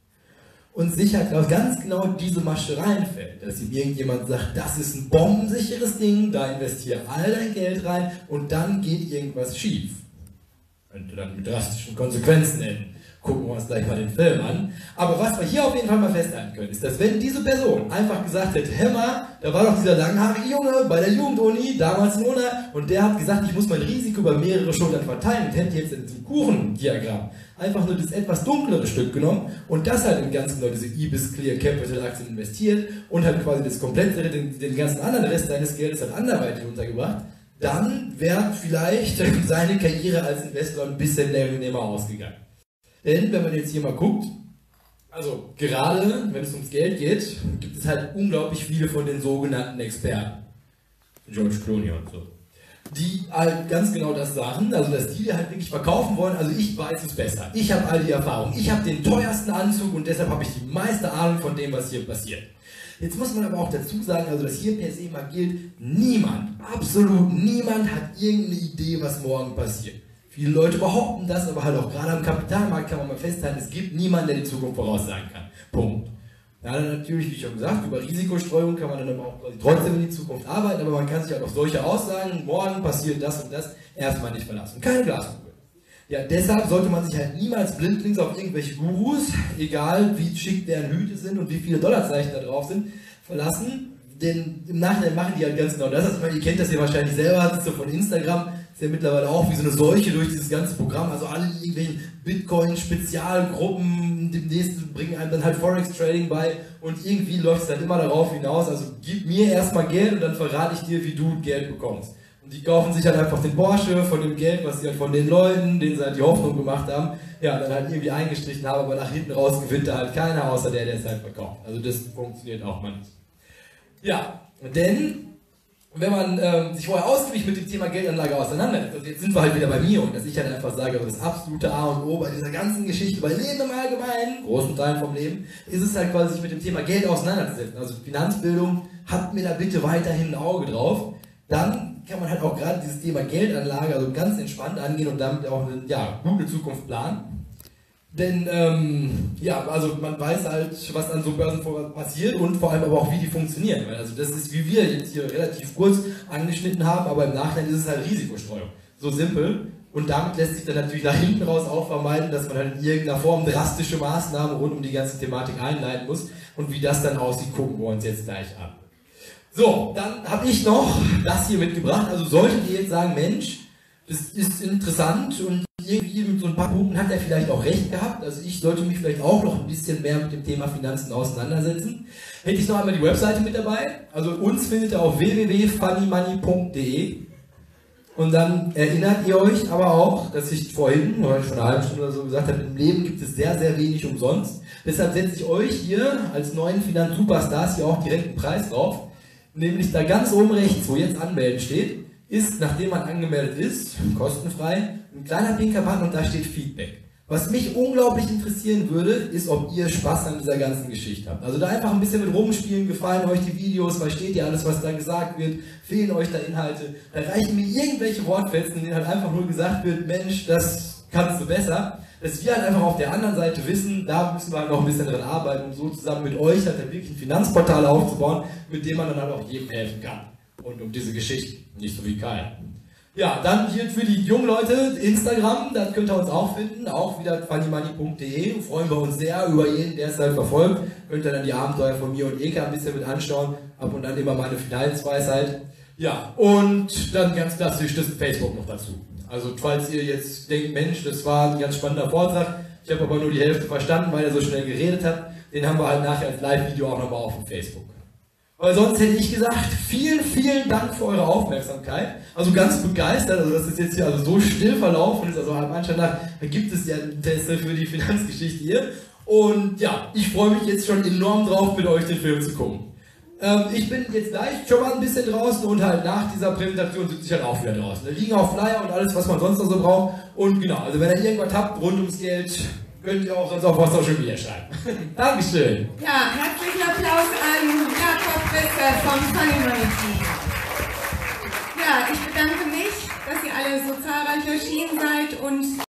Und sich halt ganz genau diese Masche reinfällt, dass ihm irgendjemand sagt, das ist ein bombensicheres Ding, da investiere all dein Geld rein und dann geht irgendwas schief. Könnte dann mit drastischen Konsequenzen enden. Gucken wir uns gleich mal den Film an. Aber was wir hier auf jeden Fall mal festhalten können, ist, dass wenn diese Person einfach gesagt hätte, hör mal, da war doch dieser langhaarige Junge bei der Jugenduni, damals in Unna, und der hat gesagt, ich muss mein Risiko über mehrere Schultern verteilen und hätte jetzt in diesem Kuchendiagramm einfach nur das etwas dunklere Stück genommen und das halt in ganz genau diese Ibis Clear Capital Aktien investiert und halt quasi das komplette, den, den ganzen anderen Rest seines Geldes halt anderweitig untergebracht, dann wäre vielleicht seine Karriere als Investor ein bisschen näher ausgegangen. Denn wenn man jetzt hier mal guckt, also gerade wenn es ums Geld geht, gibt es halt unglaublich viele von den sogenannten Experten, George Clooney und so, die halt ganz genau das sagen, also dass die halt wirklich verkaufen wollen, also ich weiß es besser, ich habe all die Erfahrung, ich habe den teuersten Anzug und deshalb habe ich die meiste Ahnung von dem, was hier passiert. Jetzt muss man aber auch dazu sagen, also dass hier per se mal gilt, niemand, absolut niemand hat irgendeine Idee, was morgen passiert. Viele Leute behaupten das, aber halt auch gerade am Kapitalmarkt kann man mal festhalten, es gibt niemanden, der die Zukunft voraussagen kann. Punkt. Ja, dann natürlich, wie schon gesagt, über Risikostreuung kann man dann aber auch trotzdem in die Zukunft arbeiten, aber man kann sich auch auf solche Aussagen, morgen passiert das und das, erstmal nicht verlassen. Keine Glaskugel. Ja, deshalb sollte man sich halt niemals blindlings auf irgendwelche Gurus, egal wie schick deren Hüte sind und wie viele Dollarzeichen da drauf sind, verlassen. Denn im Nachhinein machen die halt ganz genau das. Also, ich meine, ihr kennt das ja wahrscheinlich selber, das ist so von Instagram, ist ja mittlerweile auch wie so eine Seuche durch dieses ganze Programm. Also alle irgendwelchen Bitcoin-Spezialgruppen, demnächst bringen einem dann halt Forex-Trading bei und irgendwie läuft es dann immer darauf hinaus, also gib mir erstmal Geld und dann verrate ich dir, wie du Geld bekommst. Und die kaufen sich halt einfach den Porsche von dem Geld, was sie halt von den Leuten, denen sie halt die Hoffnung gemacht haben, ja, dann halt irgendwie eingestrichen haben, aber nach hinten raus gewinnt da halt keiner, außer der, der es halt verkauft. Also das funktioniert auch mal nicht. Ja, denn wenn man ähm, sich vorher ausgiebig mit dem Thema Geldanlage auseinandersetzt, also jetzt sind wir halt wieder bei mir und dass ich halt einfach sage, also das absolute A und O bei dieser ganzen Geschichte, bei Leben im Allgemeinen, großen Teilen vom Leben, ist es halt quasi, sich mit dem Thema Geld auseinanderzusetzen. Also Finanzbildung, habt mir da bitte weiterhin ein Auge drauf. Dann kann man halt auch gerade dieses Thema Geldanlage also ganz entspannt angehen und damit auch eine ja, gute Zukunft planen. Denn, ähm, ja, also man weiß halt, was an so Börsen passiert und vor allem aber auch, wie die funktionieren. Also das ist, wie wir jetzt hier relativ kurz angeschnitten haben, aber im Nachhinein ist es halt Risikostreuung. So simpel. Und damit lässt sich dann natürlich nach hinten raus auch vermeiden, dass man halt in irgendeiner Form drastische Maßnahmen rund um die ganze Thematik einleiten muss. Und wie das dann aussieht, gucken wir uns jetzt gleich an. So, dann habe ich noch das hier mitgebracht. Also solltet ihr jetzt sagen, Mensch, das ist interessant und irgendwie mit so ein paar Punkten hat er vielleicht auch recht gehabt. Also ich sollte mich vielleicht auch noch ein bisschen mehr mit dem Thema Finanzen auseinandersetzen. Hätte ich noch einmal die Webseite mit dabei. Also uns findet ihr auf w w w punkt funny money punkt d e. Und dann erinnert ihr euch aber auch, dass ich vorhin, oder schon eine halbe Stunde oder so gesagt habe, im Leben gibt es sehr, sehr wenig umsonst. Deshalb setze ich euch hier als neuen Finanzsuperstars hier auch direkt einen Preis drauf. Nämlich da ganz oben rechts, wo jetzt anmelden steht, ist, nachdem man angemeldet ist, kostenfrei, ein kleiner pinker Button und da steht Feedback. Was mich unglaublich interessieren würde, ist, ob ihr Spaß an dieser ganzen Geschichte habt. Also da einfach ein bisschen mit rumspielen, gefallen euch die Videos, versteht ihr alles, was da gesagt wird, fehlen euch da Inhalte. Da reichen mir irgendwelche Wortfetzen, in denen halt einfach nur gesagt wird, Mensch, das kannst du besser. Dass wir halt einfach auf der anderen Seite wissen, da müssen wir halt noch ein bisschen dran arbeiten, um so zusammen mit euch halt wirklich ein Finanzportal aufzubauen, mit dem man dann halt auch jedem helfen kann. Und um diese Geschichte, nicht so wie Kai. Ja, dann hier für die jungen Leute Instagram, da könnt ihr uns auch finden, auch wieder funny money punkt d e. Freuen wir uns sehr über jeden, der es halt verfolgt. Könnt ihr dann die Abenteuer von mir und Eka ein bisschen mit anschauen, ab und an immer meine Finanzweisheit. Ja, und dann ganz klassisch das Facebook noch dazu. Also falls ihr jetzt denkt, Mensch, das war ein ganz spannender Vortrag, ich habe aber nur die Hälfte verstanden, weil er so schnell geredet hat, den haben wir halt nachher als Live-Video auch nochmal auf dem Facebook. Aber sonst hätte ich gesagt, vielen, vielen Dank für eure Aufmerksamkeit. Also ganz begeistert, also das ist jetzt hier also so still verlaufen ist, also halb Anschein nach, da gibt es ja einen Test für die Finanzgeschichte hier. Und ja, ich freue mich jetzt schon enorm drauf, mit euch den Film zu gucken. Ähm, ich bin jetzt gleich schon mal ein bisschen draußen und halt nach dieser Präsentation sitze ich halt auch wieder draußen. Da liegen auch Flyer und alles, was man sonst noch so braucht. Und genau, also wenn ihr irgendwas habt rund ums Geld, könnt ihr auch sonst auf was Social Media schreiben. Dankeschön. Ja, herzlichen Applaus an Jakob Risse vom Funny Money Team. Ja, ich bedanke mich, dass ihr alle so zahlreich erschienen seid und